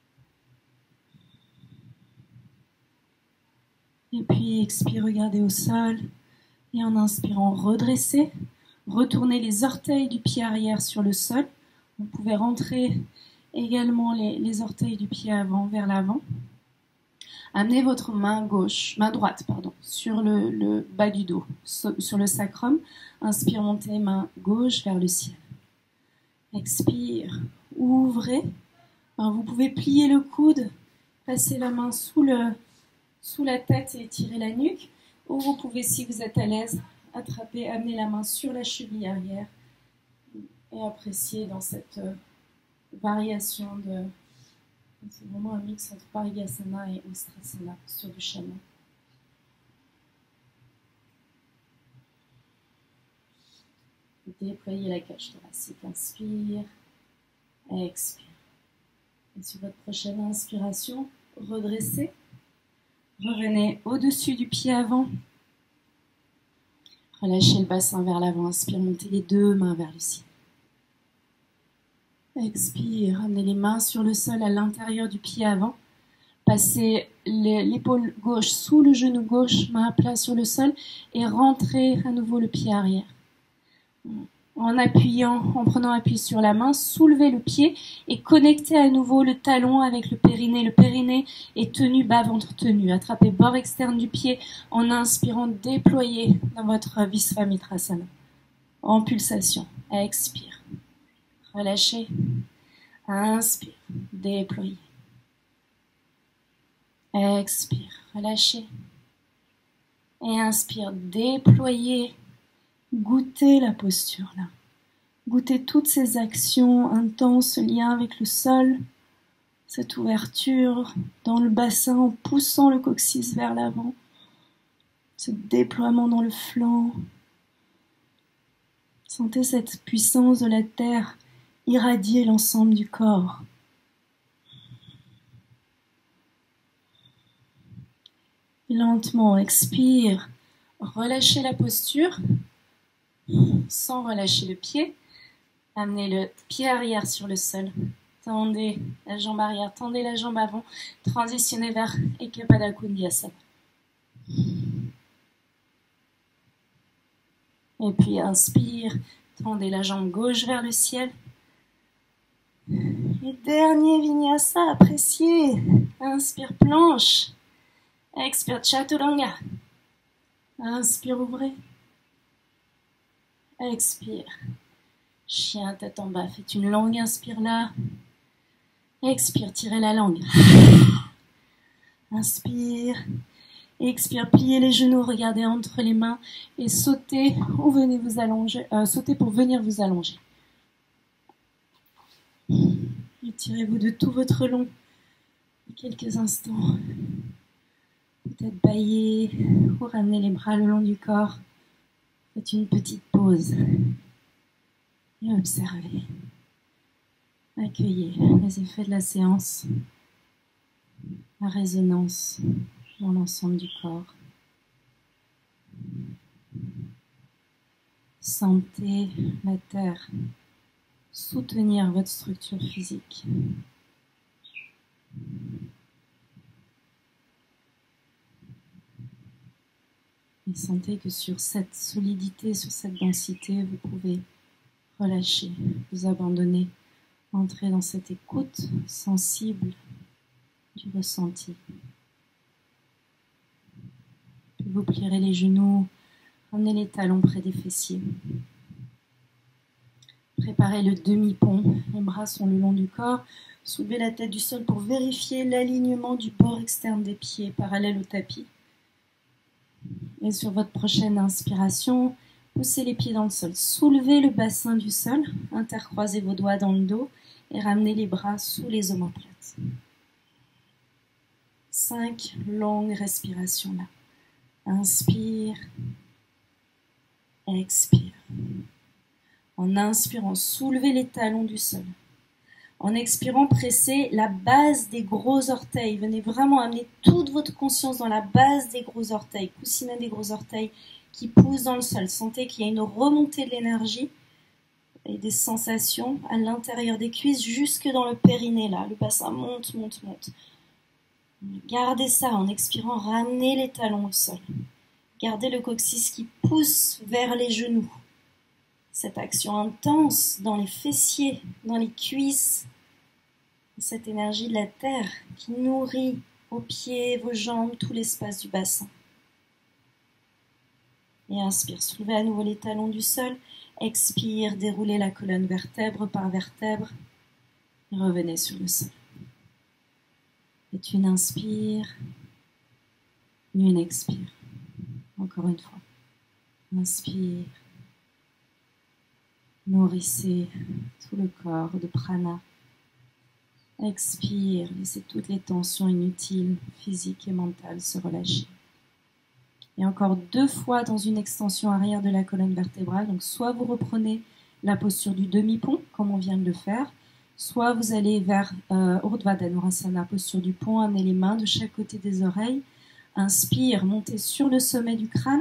Et puis expire, regardez au sol. Et en inspirant, redressez. Retournez les orteils du pied arrière sur le sol. Vous pouvez rentrer également les, les orteils du pied avant vers l'avant. Amenez votre main gauche, main droite, pardon, sur le, le bas du dos, sur le sacrum. Inspire, montez, main gauche vers le ciel. Expire, ouvrez. Alors vous pouvez plier le coude, passer la main sous, le, sous la tête et étirer la nuque. Ou vous pouvez, si vous êtes à l'aise, attraper, amener la main sur la cheville arrière et apprécier dans cette variation de... C'est vraiment un mix entre Parigasana et Ustrasana sur du chameau. Déployez la cage thoracique. Inspire, expire. Et sur votre prochaine inspiration, redressez. Revenez au-dessus du pied avant. Relâchez le bassin vers l'avant. Inspire, montez les deux mains vers le ciel. Expire, amenez les mains sur le sol à l'intérieur du pied avant. Passez l'épaule gauche sous le genou gauche, main à plat sur le sol et rentrez à nouveau le pied arrière. En appuyant, en prenant appui sur la main, soulevez le pied et connectez à nouveau le talon avec le périnée. Le périnée est tenu, bas-ventre tenu. Attrapez bord externe du pied en inspirant, déployez dans votre Visvamitrasana. En pulsation, expire. Relâchez, inspire, déployez. Expire, relâchez. Et inspire, déployez. Goûtez la posture là. Goûtez toutes ces actions intenses, ce lien avec le sol, cette ouverture dans le bassin en poussant le coccyx vers l'avant, ce déploiement dans le flanc. Sentez cette puissance de la terre irradier l'ensemble du corps. Et lentement, expire. Relâchez la posture sans relâcher le pied. Amenez le pied arrière sur le sol. Tendez la jambe arrière, tendez la jambe avant. Transitionnez vers Eka Pada Kundiyasana. Et puis inspire, tendez la jambe gauche vers le ciel. Et dernier vinyasa, appréciez. Inspire, planche. Expire, chaturanga. Inspire, ouvrez. Expire. Chien, tête en bas. Faites une longue inspire là. Expire, tirez la langue. Inspire. Expire, pliez les genoux, regardez entre les mains et sautez ou venez vous allonger. Euh, sautez pour venir vous allonger. Étirez-vous de tout votre long. Quelques instants. Peut-être bailler ou ramener les bras le long du corps. Faites une petite pause. Et observez. Accueillez les effets de la séance. La résonance dans l'ensemble du corps. Sentez la terre soutenir votre structure physique. Et sentez que sur cette solidité, sur cette densité, vous pouvez relâcher, vous abandonner, entrer dans cette écoute sensible du ressenti. Puis vous plierez les genoux, ramenez les talons près des fessiers. Préparez le demi-pont. Les bras sont le long du corps. Soulevez la tête du sol pour vérifier l'alignement du bord externe des pieds parallèle au tapis. Et sur votre prochaine inspiration, poussez les pieds dans le sol. Soulevez le bassin du sol, intercroisez vos doigts dans le dos et ramenez les bras sous les omoplates. Cinq longues respirations là. Inspire, expire. En inspirant, soulevez les talons du sol. En expirant, pressez la base des gros orteils. Venez vraiment amener toute votre conscience dans la base des gros orteils, coussinet des gros orteils qui poussent dans le sol. Sentez qu'il y a une remontée de l'énergie et des sensations à l'intérieur des cuisses jusque dans le périnée là. Le bassin monte, monte, monte. Gardez ça en expirant, ramenez les talons au sol. Gardez le coccyx qui pousse vers les genoux. Cette action intense dans les fessiers, dans les cuisses, cette énergie de la terre qui nourrit vos pieds, vos jambes, tout l'espace du bassin. Et inspire, soulevez à nouveau les talons du sol. Expire, déroulez la colonne vertèbre par vertèbre. Et revenez sur le sol. Faites une inspire, une expire. Encore une fois. Inspire. Nourrissez tout le corps de prana. Expire, laissez toutes les tensions inutiles, physiques et mentales, se relâcher. Et encore deux fois dans une extension arrière de la colonne vertébrale. Donc soit vous reprenez la posture du demi-pont, comme on vient de le faire, soit vous allez vers euh, Urdhva Dhanurasana, posture du pont, amenez les mains de chaque côté des oreilles. Inspire, montez sur le sommet du crâne.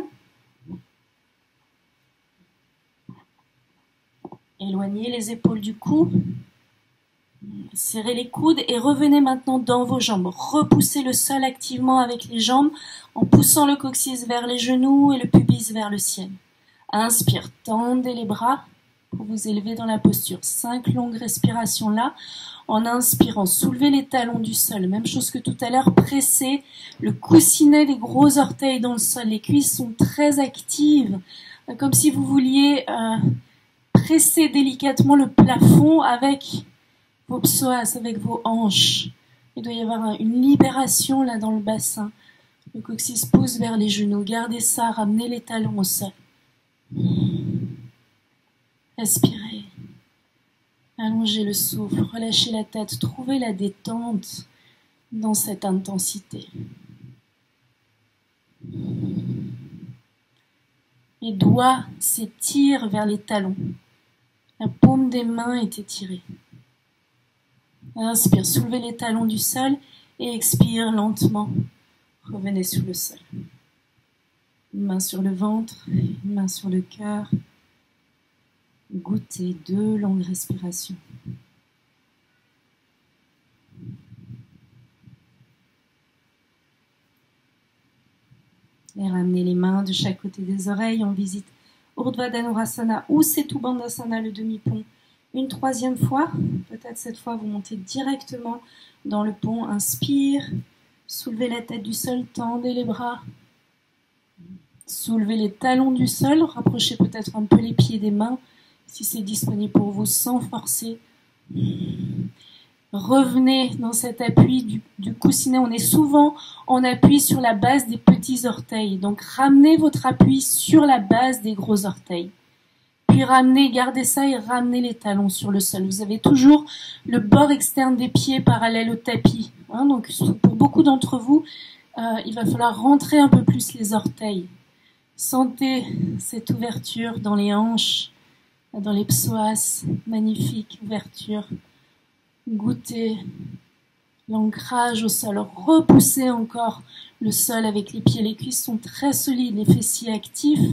Éloignez les épaules du cou. Serrez les coudes et revenez maintenant dans vos jambes. Repoussez le sol activement avec les jambes en poussant le coccyx vers les genoux et le pubis vers le ciel. Inspire, tendez les bras pour vous élever dans la posture. Cinq longues respirations là. En inspirant, soulevez les talons du sol. Même chose que tout à l'heure, pressez le coussinet des gros orteils dans le sol. Les cuisses sont très actives, comme si vous vouliez euh, presser délicatement le plafond avec vos psoas, avec vos hanches. Il doit y avoir une libération là dans le bassin. Le coccyx pousse vers les genoux. Gardez ça, ramenez les talons au sol. Respirez. Allongez le souffle, relâchez la tête, trouvez la détente dans cette intensité. Les doigts s'étirent vers les talons. La paume des mains est étirée. Inspire, soulevez les talons du sol et expire lentement. Revenez sur le sol. Une main sur le ventre, une main sur le cœur. Goûtez deux longues respirations. Et ramenez les mains de chaque côté des oreilles. On visite Urdhva Dhanurasana ou Setu Bandhasana, le demi-pont. Une troisième fois, peut-être cette fois vous montez directement dans le pont. Inspire, soulevez la tête du sol, tendez les bras. Soulevez les talons du sol, rapprochez peut-être un peu les pieds des mains, si c'est disponible pour vous, sans forcer. Revenez dans cet appui du, du coussinet. On est souvent en appui sur la base des petits orteils. Donc ramenez votre appui sur la base des gros orteils. Puis ramenez, gardez ça et ramenez les talons sur le sol. Vous avez toujours le bord externe des pieds parallèle au tapis. Hein, donc pour beaucoup d'entre vous, euh, il va falloir rentrer un peu plus les orteils. Sentez cette ouverture dans les hanches, dans les psoas, magnifique ouverture. Goûtez l'ancrage au sol. Repoussez encore le sol avec les pieds. Les cuisses sont très solides, les fessiers actifs.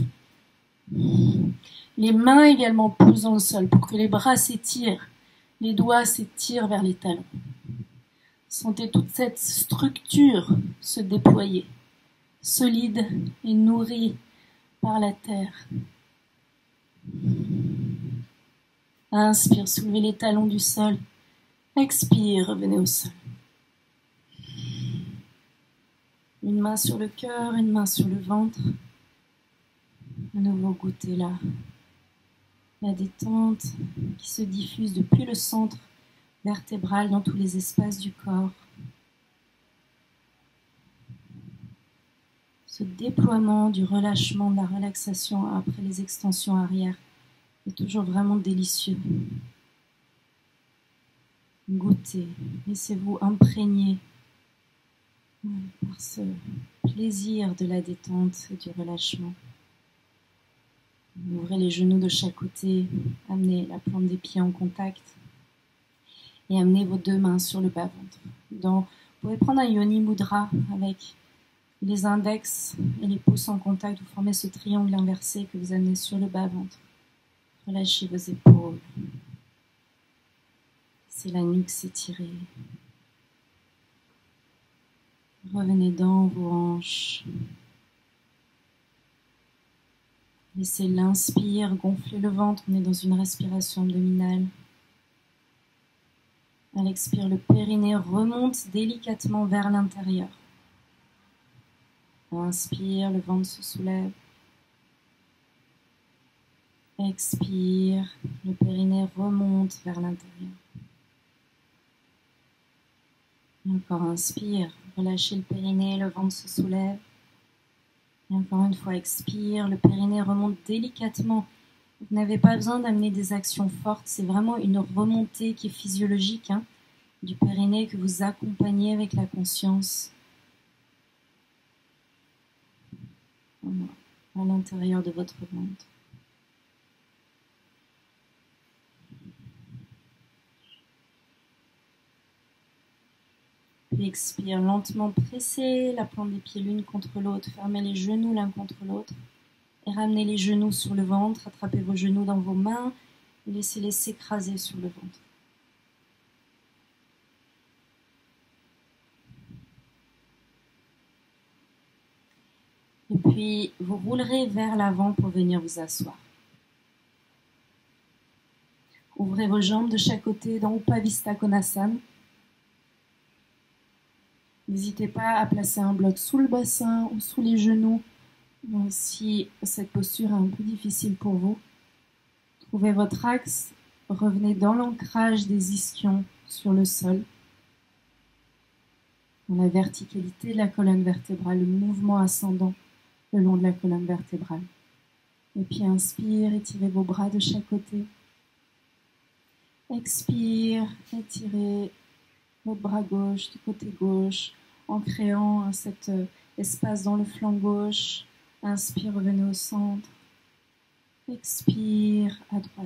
Les mains également poussent dans le sol pour que les bras s'étirent. Les doigts s'étirent vers les talons. Sentez toute cette structure se déployer, solide et nourrie par la terre. Inspire, soulevez les talons du sol. Expire, revenez au sol. Une main sur le cœur, une main sur le ventre. À nouveau, goûtez là. La détente qui se diffuse depuis le centre vertébral dans tous les espaces du corps. Ce déploiement du relâchement, de la relaxation après les extensions arrière est toujours vraiment délicieux. Goûtez, laissez-vous imprégner par ce plaisir de la détente et du relâchement. Ouvrez les genoux de chaque côté, amenez la plante des pieds en contact et amenez vos deux mains sur le bas-ventre. Donc, vous pouvez prendre un Yoni Mudra avec les index et les pouces en contact. Vous formez ce triangle inversé que vous amenez sur le bas-ventre. Relâchez vos épaules. Laissez la nuque s'étirer. Revenez dans vos hanches. Laissez l'inspire gonfler le ventre. On est dans une respiration abdominale. À l'expire, le périnée remonte délicatement vers l'intérieur. Inspire, le ventre se soulève. Expire, le périnée remonte vers l'intérieur. Encore inspire, relâchez le périnée, le ventre se soulève. Et encore une fois, expire, le périnée remonte délicatement. Vous n'avez pas besoin d'amener des actions fortes, c'est vraiment une remontée qui est physiologique hein, du périnée que vous accompagnez avec la conscience. Voilà, à l'intérieur de votre ventre. Puis expire lentement, pressez la plante des pieds l'une contre l'autre, fermez les genoux l'un contre l'autre et ramenez les genoux sur le ventre, attrapez vos genoux dans vos mains et laissez-les s'écraser sur le ventre. Et puis vous roulerez vers l'avant pour venir vous asseoir. Ouvrez vos jambes de chaque côté dans Upavistha Konasana. N'hésitez pas à placer un bloc sous le bassin ou sous les genoux si cette posture est un peu difficile pour vous. Trouvez votre axe, revenez dans l'ancrage des ischions sur le sol, dans la verticalité de la colonne vertébrale, le mouvement ascendant le long de la colonne vertébrale. Et puis inspire, étirez vos bras de chaque côté. Expire, étirez votre bras gauche du côté gauche en créant cet espace dans le flanc gauche. Inspire, revenez au centre. Expire à droite.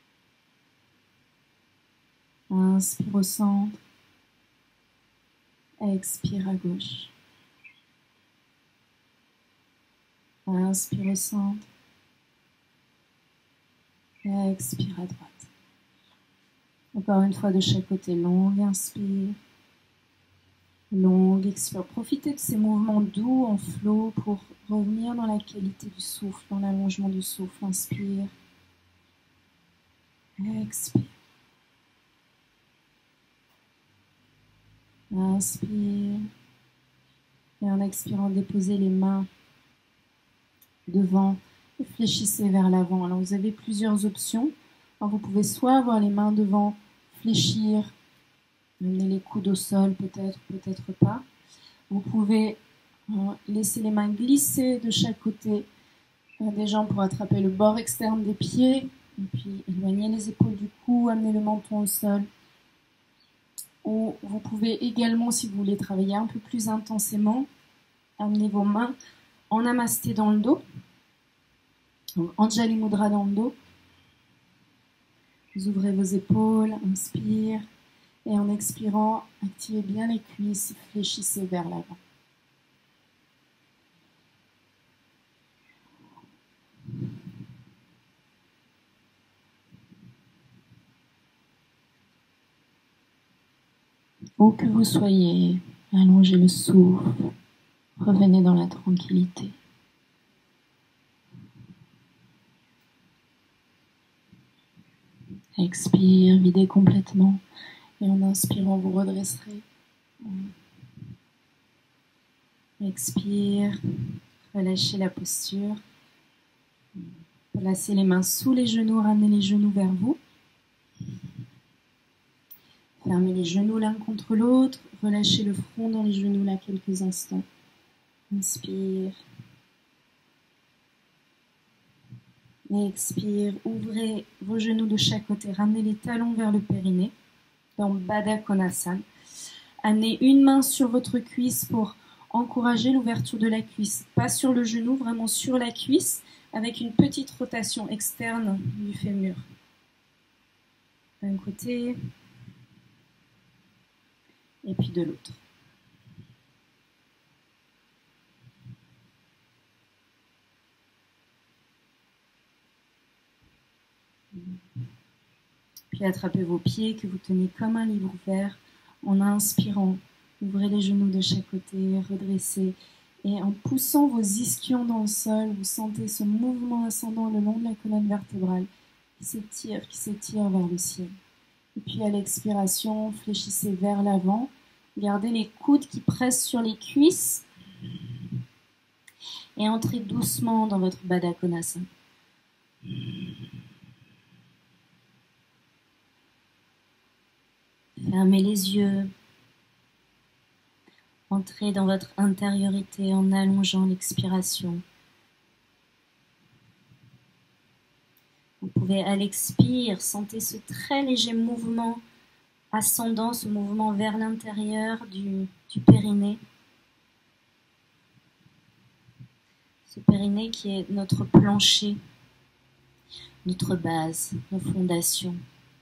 Inspire au centre. Expire à gauche. Inspire au centre. Expire à droite. Encore une fois de chaque côté, longue inspire, longue expire. Profitez de ces mouvements doux en flow pour revenir dans la qualité du souffle, dans l'allongement du souffle. Inspire, expire. Inspire. Et en expirant, déposez les mains devant et fléchissez vers l'avant. Alors vous avez plusieurs options. Alors, vous pouvez soit avoir les mains devant, fléchir, mener les coudes au sol, peut-être, peut-être pas. Vous pouvez euh, laisser les mains glisser de chaque côté euh, des jambes pour attraper le bord externe des pieds, et puis éloigner les épaules du cou, amener le menton au sol. Ou vous pouvez également, si vous voulez travailler un peu plus intensément, amener vos mains en namasté dans le dos, donc Anjali Mudra dans le dos. Vous ouvrez vos épaules, inspire, et en expirant, activez bien les cuisses, fléchissez vers l'avant. Où que vous soyez, allongez le souffle, revenez dans la tranquillité. Expire, videz complètement. Et en inspirant, vous redresserez. Expire, relâchez la posture. Placez les mains sous les genoux, ramenez les genoux vers vous. Fermez les genoux l'un contre l'autre, relâchez le front dans les genoux là quelques instants. Inspire. Expire, ouvrez vos genoux de chaque côté, ramenez les talons vers le périnée dans Baddha Konasana. Amenez une main sur votre cuisse pour encourager l'ouverture de la cuisse, pas sur le genou, vraiment sur la cuisse, avec une petite rotation externe du fémur. D'un côté et puis de l'autre. Puis attrapez vos pieds que vous tenez comme un livre ouvert en inspirant. Ouvrez les genoux de chaque côté, redressez. Et en poussant vos ischions dans le sol, vous sentez ce mouvement ascendant le long de la colonne vertébrale qui s'étire, qui s'étire vers le ciel. Et puis à l'expiration, fléchissez vers l'avant. Gardez les coudes qui pressent sur les cuisses. Et entrez doucement dans votre Baddha Konasana. Fermez les yeux. Entrez dans votre intériorité en allongeant l'expiration. Vous pouvez à l'expire, sentez ce très léger mouvement ascendant, ce mouvement vers l'intérieur du, du périnée. Ce périnée qui est notre plancher, notre base, nos fondations.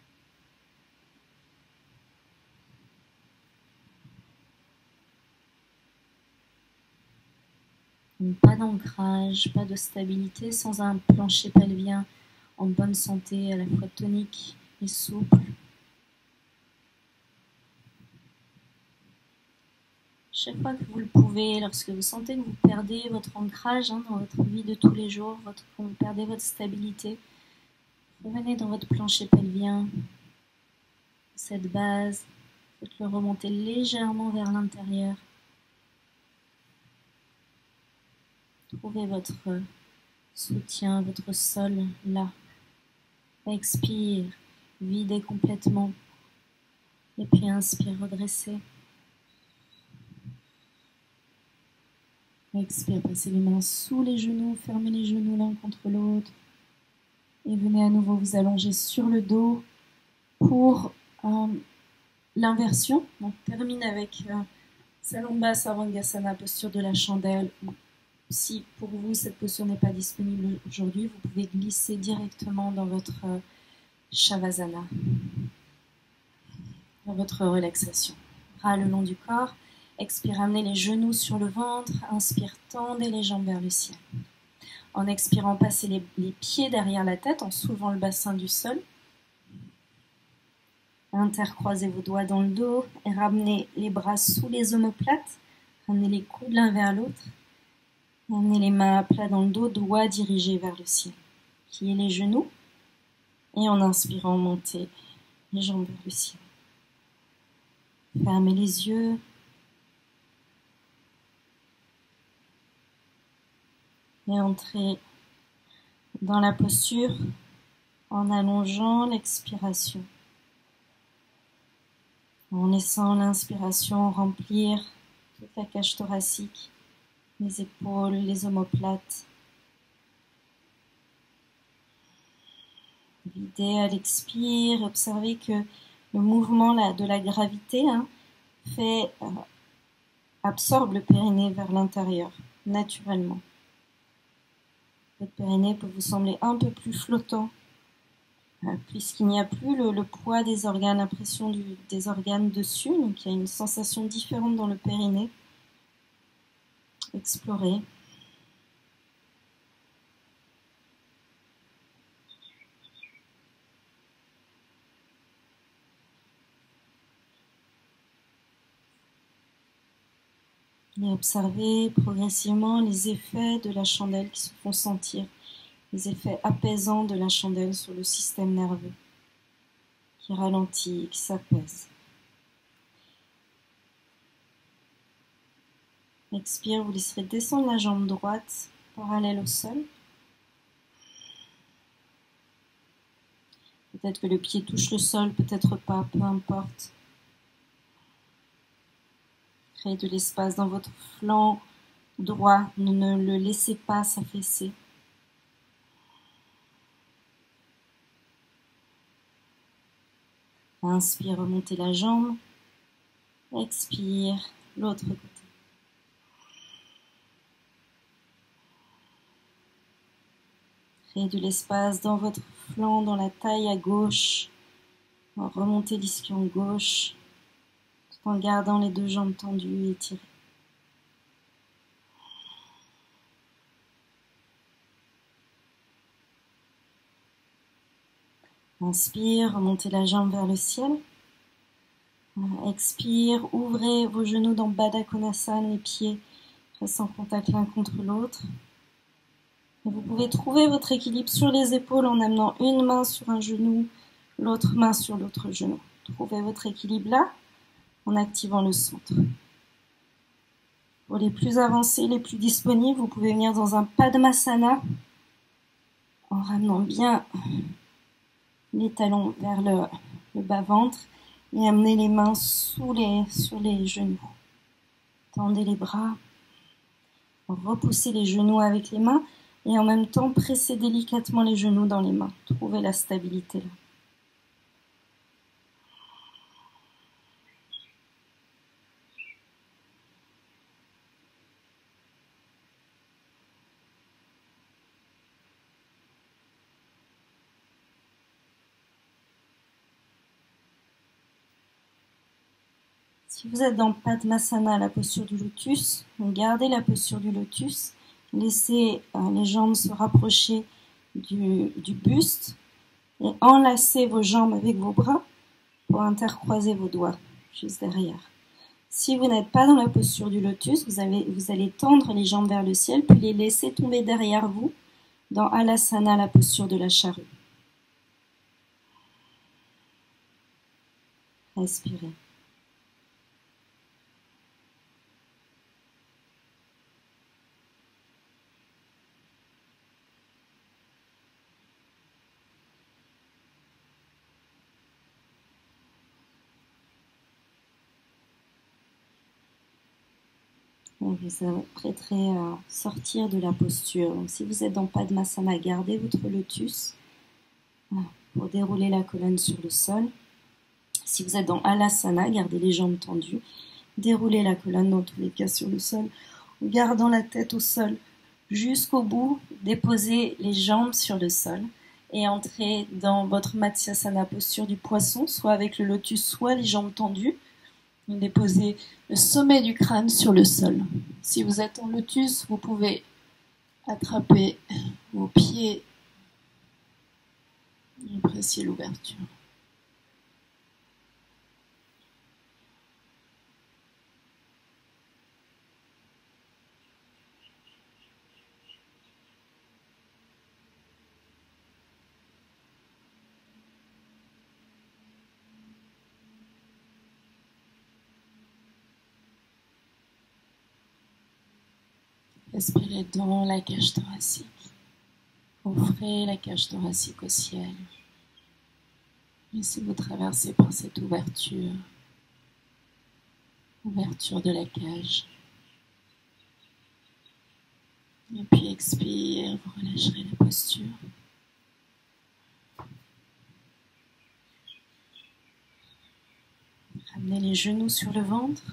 Donc, pas d'ancrage, pas de stabilité sans un plancher pelvien en bonne santé, à la fois tonique et souple. Chaque fois que vous le pouvez, lorsque vous sentez que vous perdez votre ancrage hein, dans votre vie de tous les jours, votre, que vous perdez votre stabilité, revenez dans votre plancher pelvien, cette base, faites-le remonter légèrement vers l'intérieur. Trouvez votre soutien, votre sol là. Expire, videz complètement. Et puis inspire, redressez. Expire, passez les mains sous les genoux, fermez les genoux l'un contre l'autre. Et venez à nouveau vous allonger sur le dos pour euh, l'inversion. On termine avec euh, Salamba Sarvangasana, posture de la chandelle. Si pour vous cette posture n'est pas disponible aujourd'hui, vous pouvez glisser directement dans votre euh, Shavasana, dans votre relaxation. Bras le long du corps, expire, ramenez les genoux sur le ventre, inspire, tendez les jambes vers le ciel. En expirant, passez les, les pieds derrière la tête en soulevant le bassin du sol. Intercroisez vos doigts dans le dos et ramenez les bras sous les omoplates, ramenez les coudes l'un vers l'autre. Amenez les mains à plat dans le dos, doigts dirigés vers le ciel. Pliez les genoux et en inspirant, montez les jambes vers le ciel. Fermez les yeux. Et entrez dans la posture en allongeant l'expiration. En laissant l'inspiration remplir toute la cage thoracique, les épaules, les omoplates. Videz à l'expire, observez que le mouvement là, de la gravité hein, fait, euh, absorbe le périnée vers l'intérieur, naturellement. Votre périnée peut vous sembler un peu plus flottant, euh, puisqu'il n'y a plus le, le poids des organes, la pression du, des organes dessus, donc il y a une sensation différente dans le périnée. Explorez. Et observez progressivement les effets de la chandelle qui se font sentir, les effets apaisants de la chandelle sur le système nerveux, qui ralentit, qui s'apaise. Expire, vous laisserez descendre la jambe droite parallèle au sol. Peut-être que le pied touche le sol, peut-être pas, peu importe. Créez de l'espace dans votre flanc droit, ne, ne le laissez pas s'affaisser. Inspire, remontez la jambe. Expire, l'autre côté. Créez de l'espace dans votre flanc, dans la taille à gauche. Remontez l'ischion gauche, tout en gardant les deux jambes tendues et étirées. Inspire, remontez la jambe vers le ciel. Expire, ouvrez vos genoux dans Baddha Konasana, les pieds restent en contact l'un contre l'autre. Et vous pouvez trouver votre équilibre sur les épaules en amenant une main sur un genou, l'autre main sur l'autre genou. Trouvez votre équilibre là en activant le centre. Pour les plus avancés, les plus disponibles, vous pouvez venir dans un Padmasana en ramenant bien les talons vers le, le bas-ventre et amener les mains sous les, sur les genoux. Tendez les bras, repoussez les genoux avec les mains et en même temps pressez délicatement les genoux dans les mains. Trouvez la stabilité là. Si vous êtes dans Padmasana, la posture du lotus, gardez la posture du lotus, laissez euh, les jambes se rapprocher du, du buste et enlacez vos jambes avec vos bras pour intercroiser vos doigts juste derrière. Si vous n'êtes pas dans la posture du lotus, vous, avez, vous allez tendre les jambes vers le ciel puis les laisser tomber derrière vous dans Alasana, la posture de la charrue. Respirez. Vous vous prêterez à sortir de la posture. Donc, si vous êtes dans Padmasana, gardez votre lotus pour dérouler la colonne sur le sol. Si vous êtes dans Alasana, gardez les jambes tendues. Déroulez la colonne dans tous les cas sur le sol, en gardant la tête au sol jusqu'au bout. Déposez les jambes sur le sol et entrez dans votre Matsyasana, posture du poisson, soit avec le lotus, soit les jambes tendues. Déposez le sommet du crâne sur le sol. Si vous êtes en lotus, vous pouvez attraper vos pieds et apprécier l'ouverture. Respirez dans la cage thoracique. Offrez la cage thoracique au ciel. Laissez-vous traverser par cette ouverture. Ouverture de la cage. Et puis expire, vous relâcherez la posture. Ramenez les genoux sur le ventre.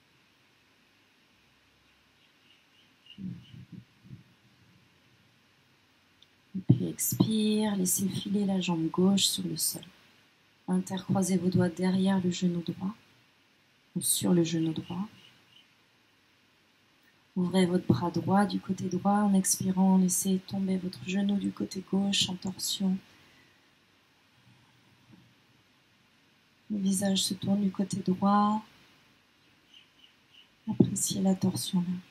Et puis expire, laissez filer la jambe gauche sur le sol. Intercroisez vos doigts derrière le genou droit ou sur le genou droit. Ouvrez votre bras droit du côté droit en expirant, laissez tomber votre genou du côté gauche en torsion. Le visage se tourne du côté droit. Appréciez la torsion là.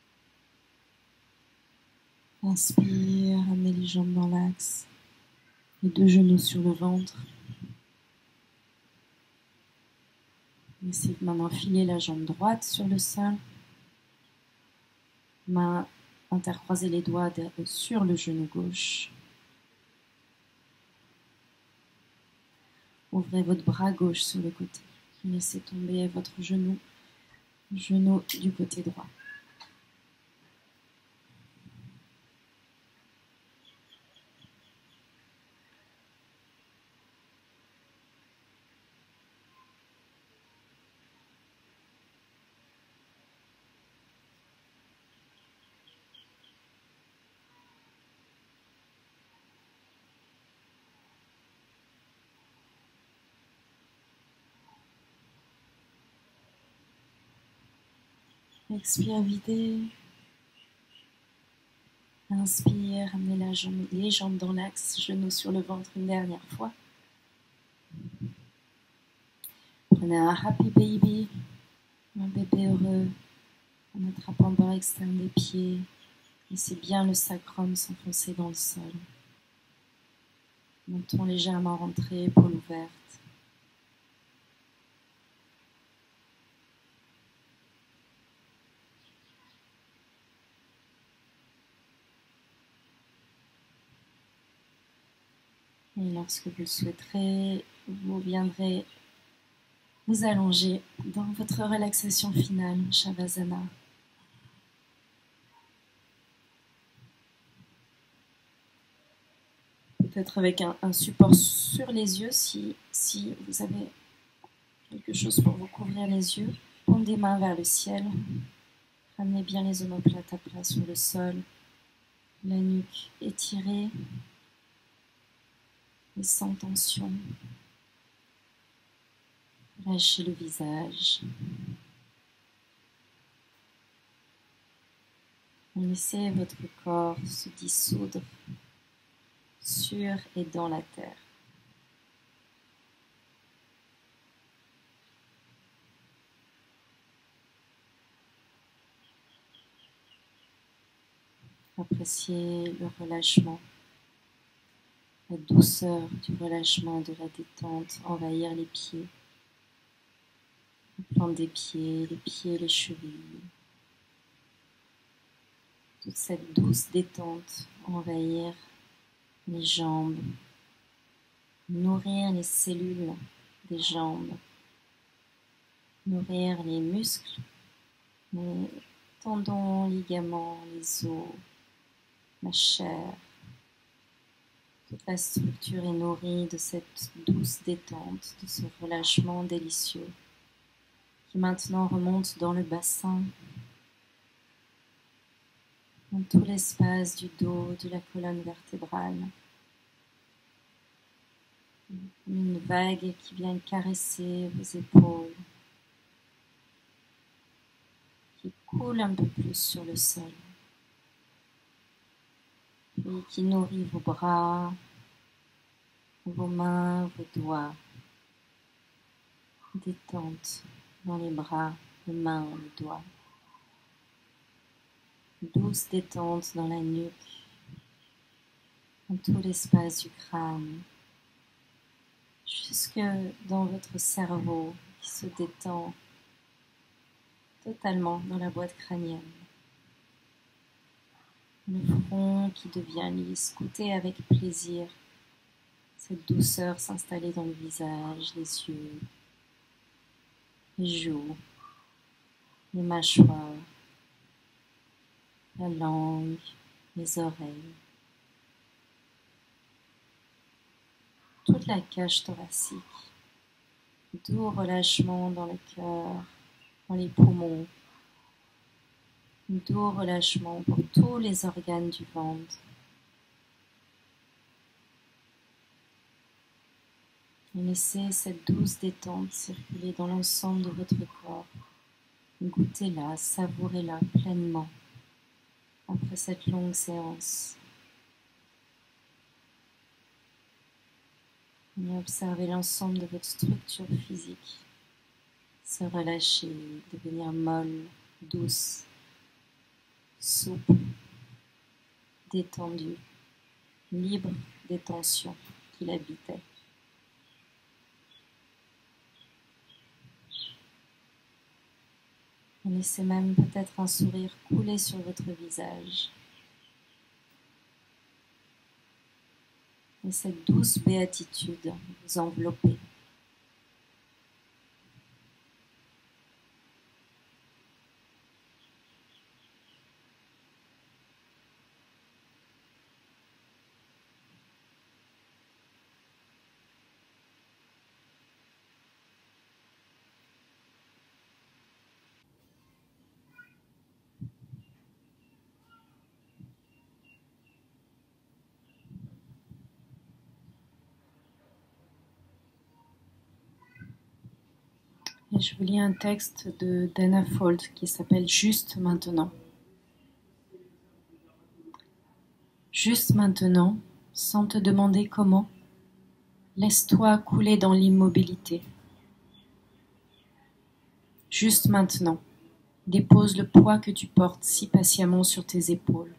Inspire, amenez les jambes dans l'axe. Les deux genoux sur le ventre. Laissez maintenant filer la jambe droite sur le sol. Main intercroiser les doigts sur le genou gauche. Ouvrez votre bras gauche sur le côté. Laissez tomber votre genou, genou du côté droit. Expire, videz. Inspire, amenez la jambe, les jambes dans l'axe, genoux sur le ventre une dernière fois. Prenez un happy baby, un bébé heureux, en attrapant le bord externe des pieds. Laissez bien le sacrum s'enfoncer dans le sol. Menton légèrement rentré, épaule ouverte. Et lorsque vous le souhaiterez, vous viendrez vous allonger dans votre relaxation finale, Shavasana. Peut-être avec un, un support sur les yeux, si, si vous avez quelque chose pour vous couvrir les yeux. Paume des mains vers le ciel. Ramenez bien les omoplates à plat sur le sol. La nuque étirée et sans tension. Lâchez le visage. Laissez votre corps se dissoudre sur et dans la terre. Appréciez le relâchement, la douceur du relâchement, de la détente, envahir les pieds, la plante des pieds, les pieds, les chevilles. Toute cette douce détente, envahir les jambes, nourrir les cellules des jambes, nourrir les muscles, les tendons, ligaments, les os, la chair. Toute la structure est nourrie de cette douce détente, de ce relâchement délicieux qui maintenant remonte dans le bassin, dans tout l'espace du dos, de la colonne vertébrale. Une vague qui vient caresser vos épaules, qui coule un peu plus sur le sol, et qui nourrit vos bras, vos mains, vos doigts. Détente dans les bras, les mains, les doigts. Douce détente dans la nuque, dans tout l'espace du crâne, jusque dans votre cerveau qui se détend totalement dans la boîte crânienne. Le front qui devient lisse, goûtez avec plaisir cette douceur s'installer dans le visage, les yeux, les joues, les mâchoires, la langue, les oreilles. Toute la cage thoracique, doux relâchement dans le cœur, dans les poumons, doux relâchement pour tous les organes du ventre. Et laissez cette douce détente circuler dans l'ensemble de votre corps. Goûtez-la, savourez-la pleinement après cette longue séance. Et observez l'ensemble de votre structure physique se relâcher, devenir molle, douce, souple, détendue, libre des tensions. qui l'habitait. Laissez même peut-être un sourire couler sur votre visage. Et cette douce béatitude vous envelopper. Et je vous lis un texte de Dana Fold qui s'appelle « Juste maintenant ». Juste maintenant, sans te demander comment, laisse-toi couler dans l'immobilité. Juste maintenant, dépose le poids que tu portes si patiemment sur tes épaules.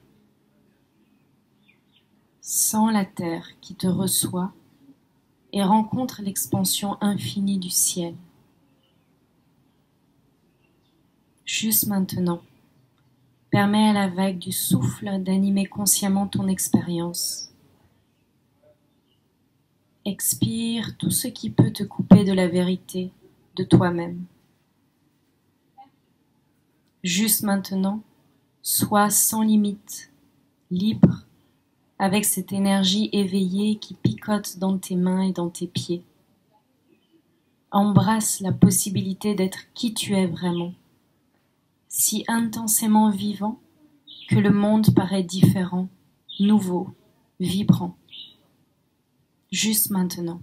Sens la terre qui te reçoit et rencontre l'expansion infinie du ciel. Juste maintenant, permets à la vague du souffle d'animer consciemment ton expérience. Expire tout ce qui peut te couper de la vérité, de toi-même. Juste maintenant, sois sans limite, libre, avec cette énergie éveillée qui picote dans tes mains et dans tes pieds. Embrasse la possibilité d'être qui tu es vraiment, si intensément vivant que le monde paraît différent, nouveau, vibrant. Juste maintenant.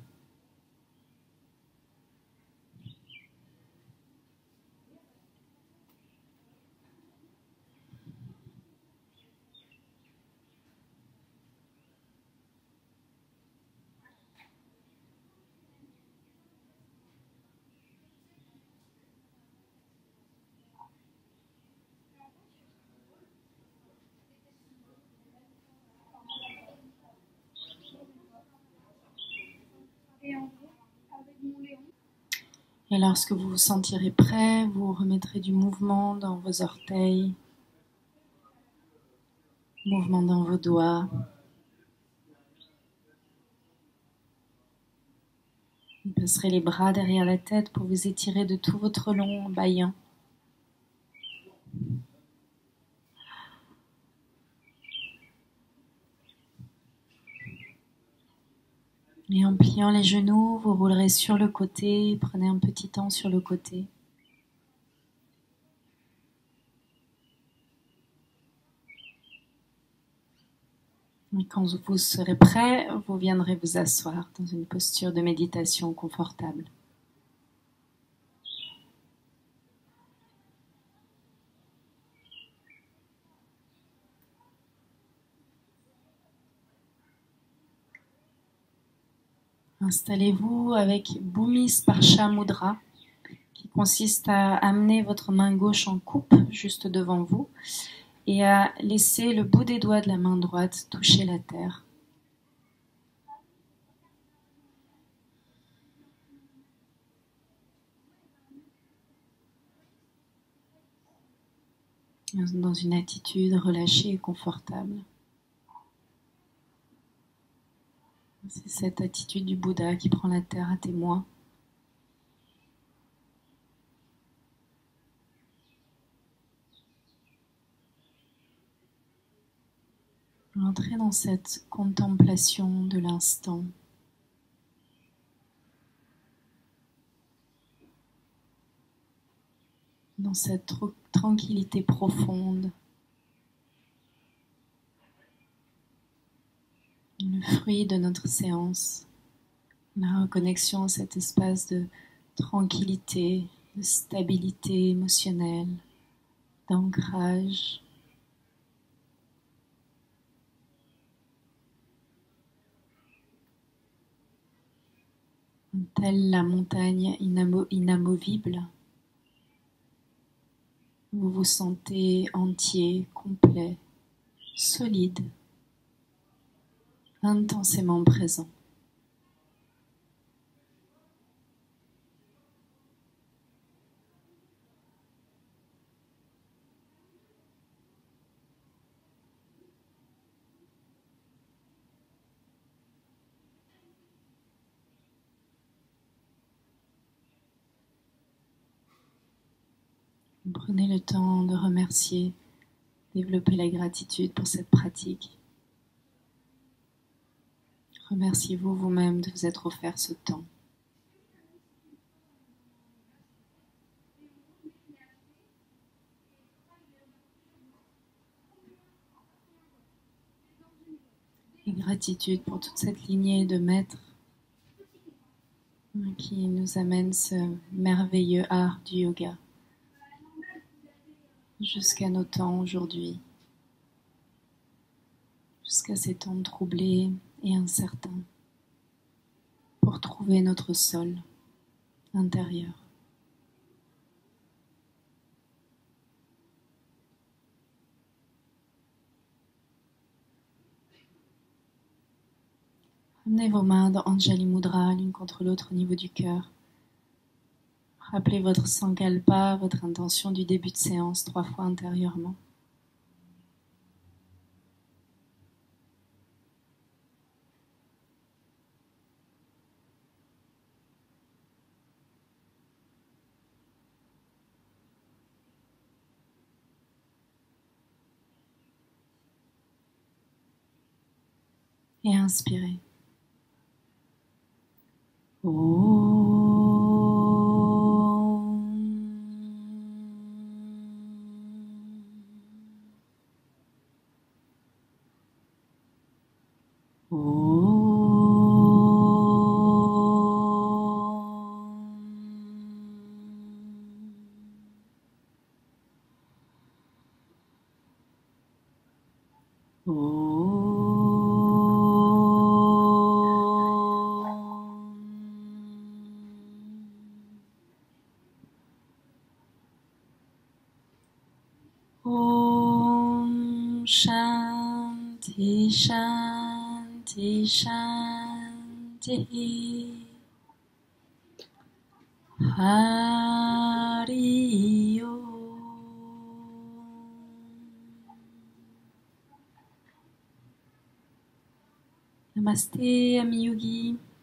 Et lorsque vous vous sentirez prêt, vous remettrez du mouvement dans vos orteils, mouvement dans vos doigts. Vous passerez les bras derrière la tête pour vous étirer de tout votre long en bâillant. Et en pliant les genoux, vous roulerez sur le côté, prenez un petit temps sur le côté. Et quand vous serez prêt, vous viendrez vous asseoir dans une posture de méditation confortable. Installez-vous avec Bhumi Sparsha Mudra, qui consiste à amener votre main gauche en coupe juste devant vous et à laisser le bout des doigts de la main droite toucher la terre. Dans une attitude relâchée et confortable. C'est cette attitude du Bouddha qui prend la terre à témoin. Entrez dans cette contemplation de l'instant. Dans cette tranquillité profonde. Le fruit de notre séance, la reconnexion à cet espace de tranquillité, de stabilité émotionnelle, d'ancrage. Telle la montagne inamo- inamovible, vous vous sentez entier, complet, solide, intensément présent. Prenez le temps de remercier, développer la gratitude pour cette pratique. Remerciez-vous vous-même de vous être offert ce temps. Et gratitude pour toute cette lignée de maîtres qui nous amène ce merveilleux art du yoga jusqu'à nos temps aujourd'hui, jusqu'à ces temps troublés et incertains, pour trouver notre sol intérieur. Amenez vos mains dans Anjali Mudra, l'une contre l'autre au niveau du cœur. Rappelez votre sankalpa, votre intention du début de séance trois fois intérieurement. Et inspirez. Om Shanti Shanti Shanti Hari Om. Namasté, Ami Yogi.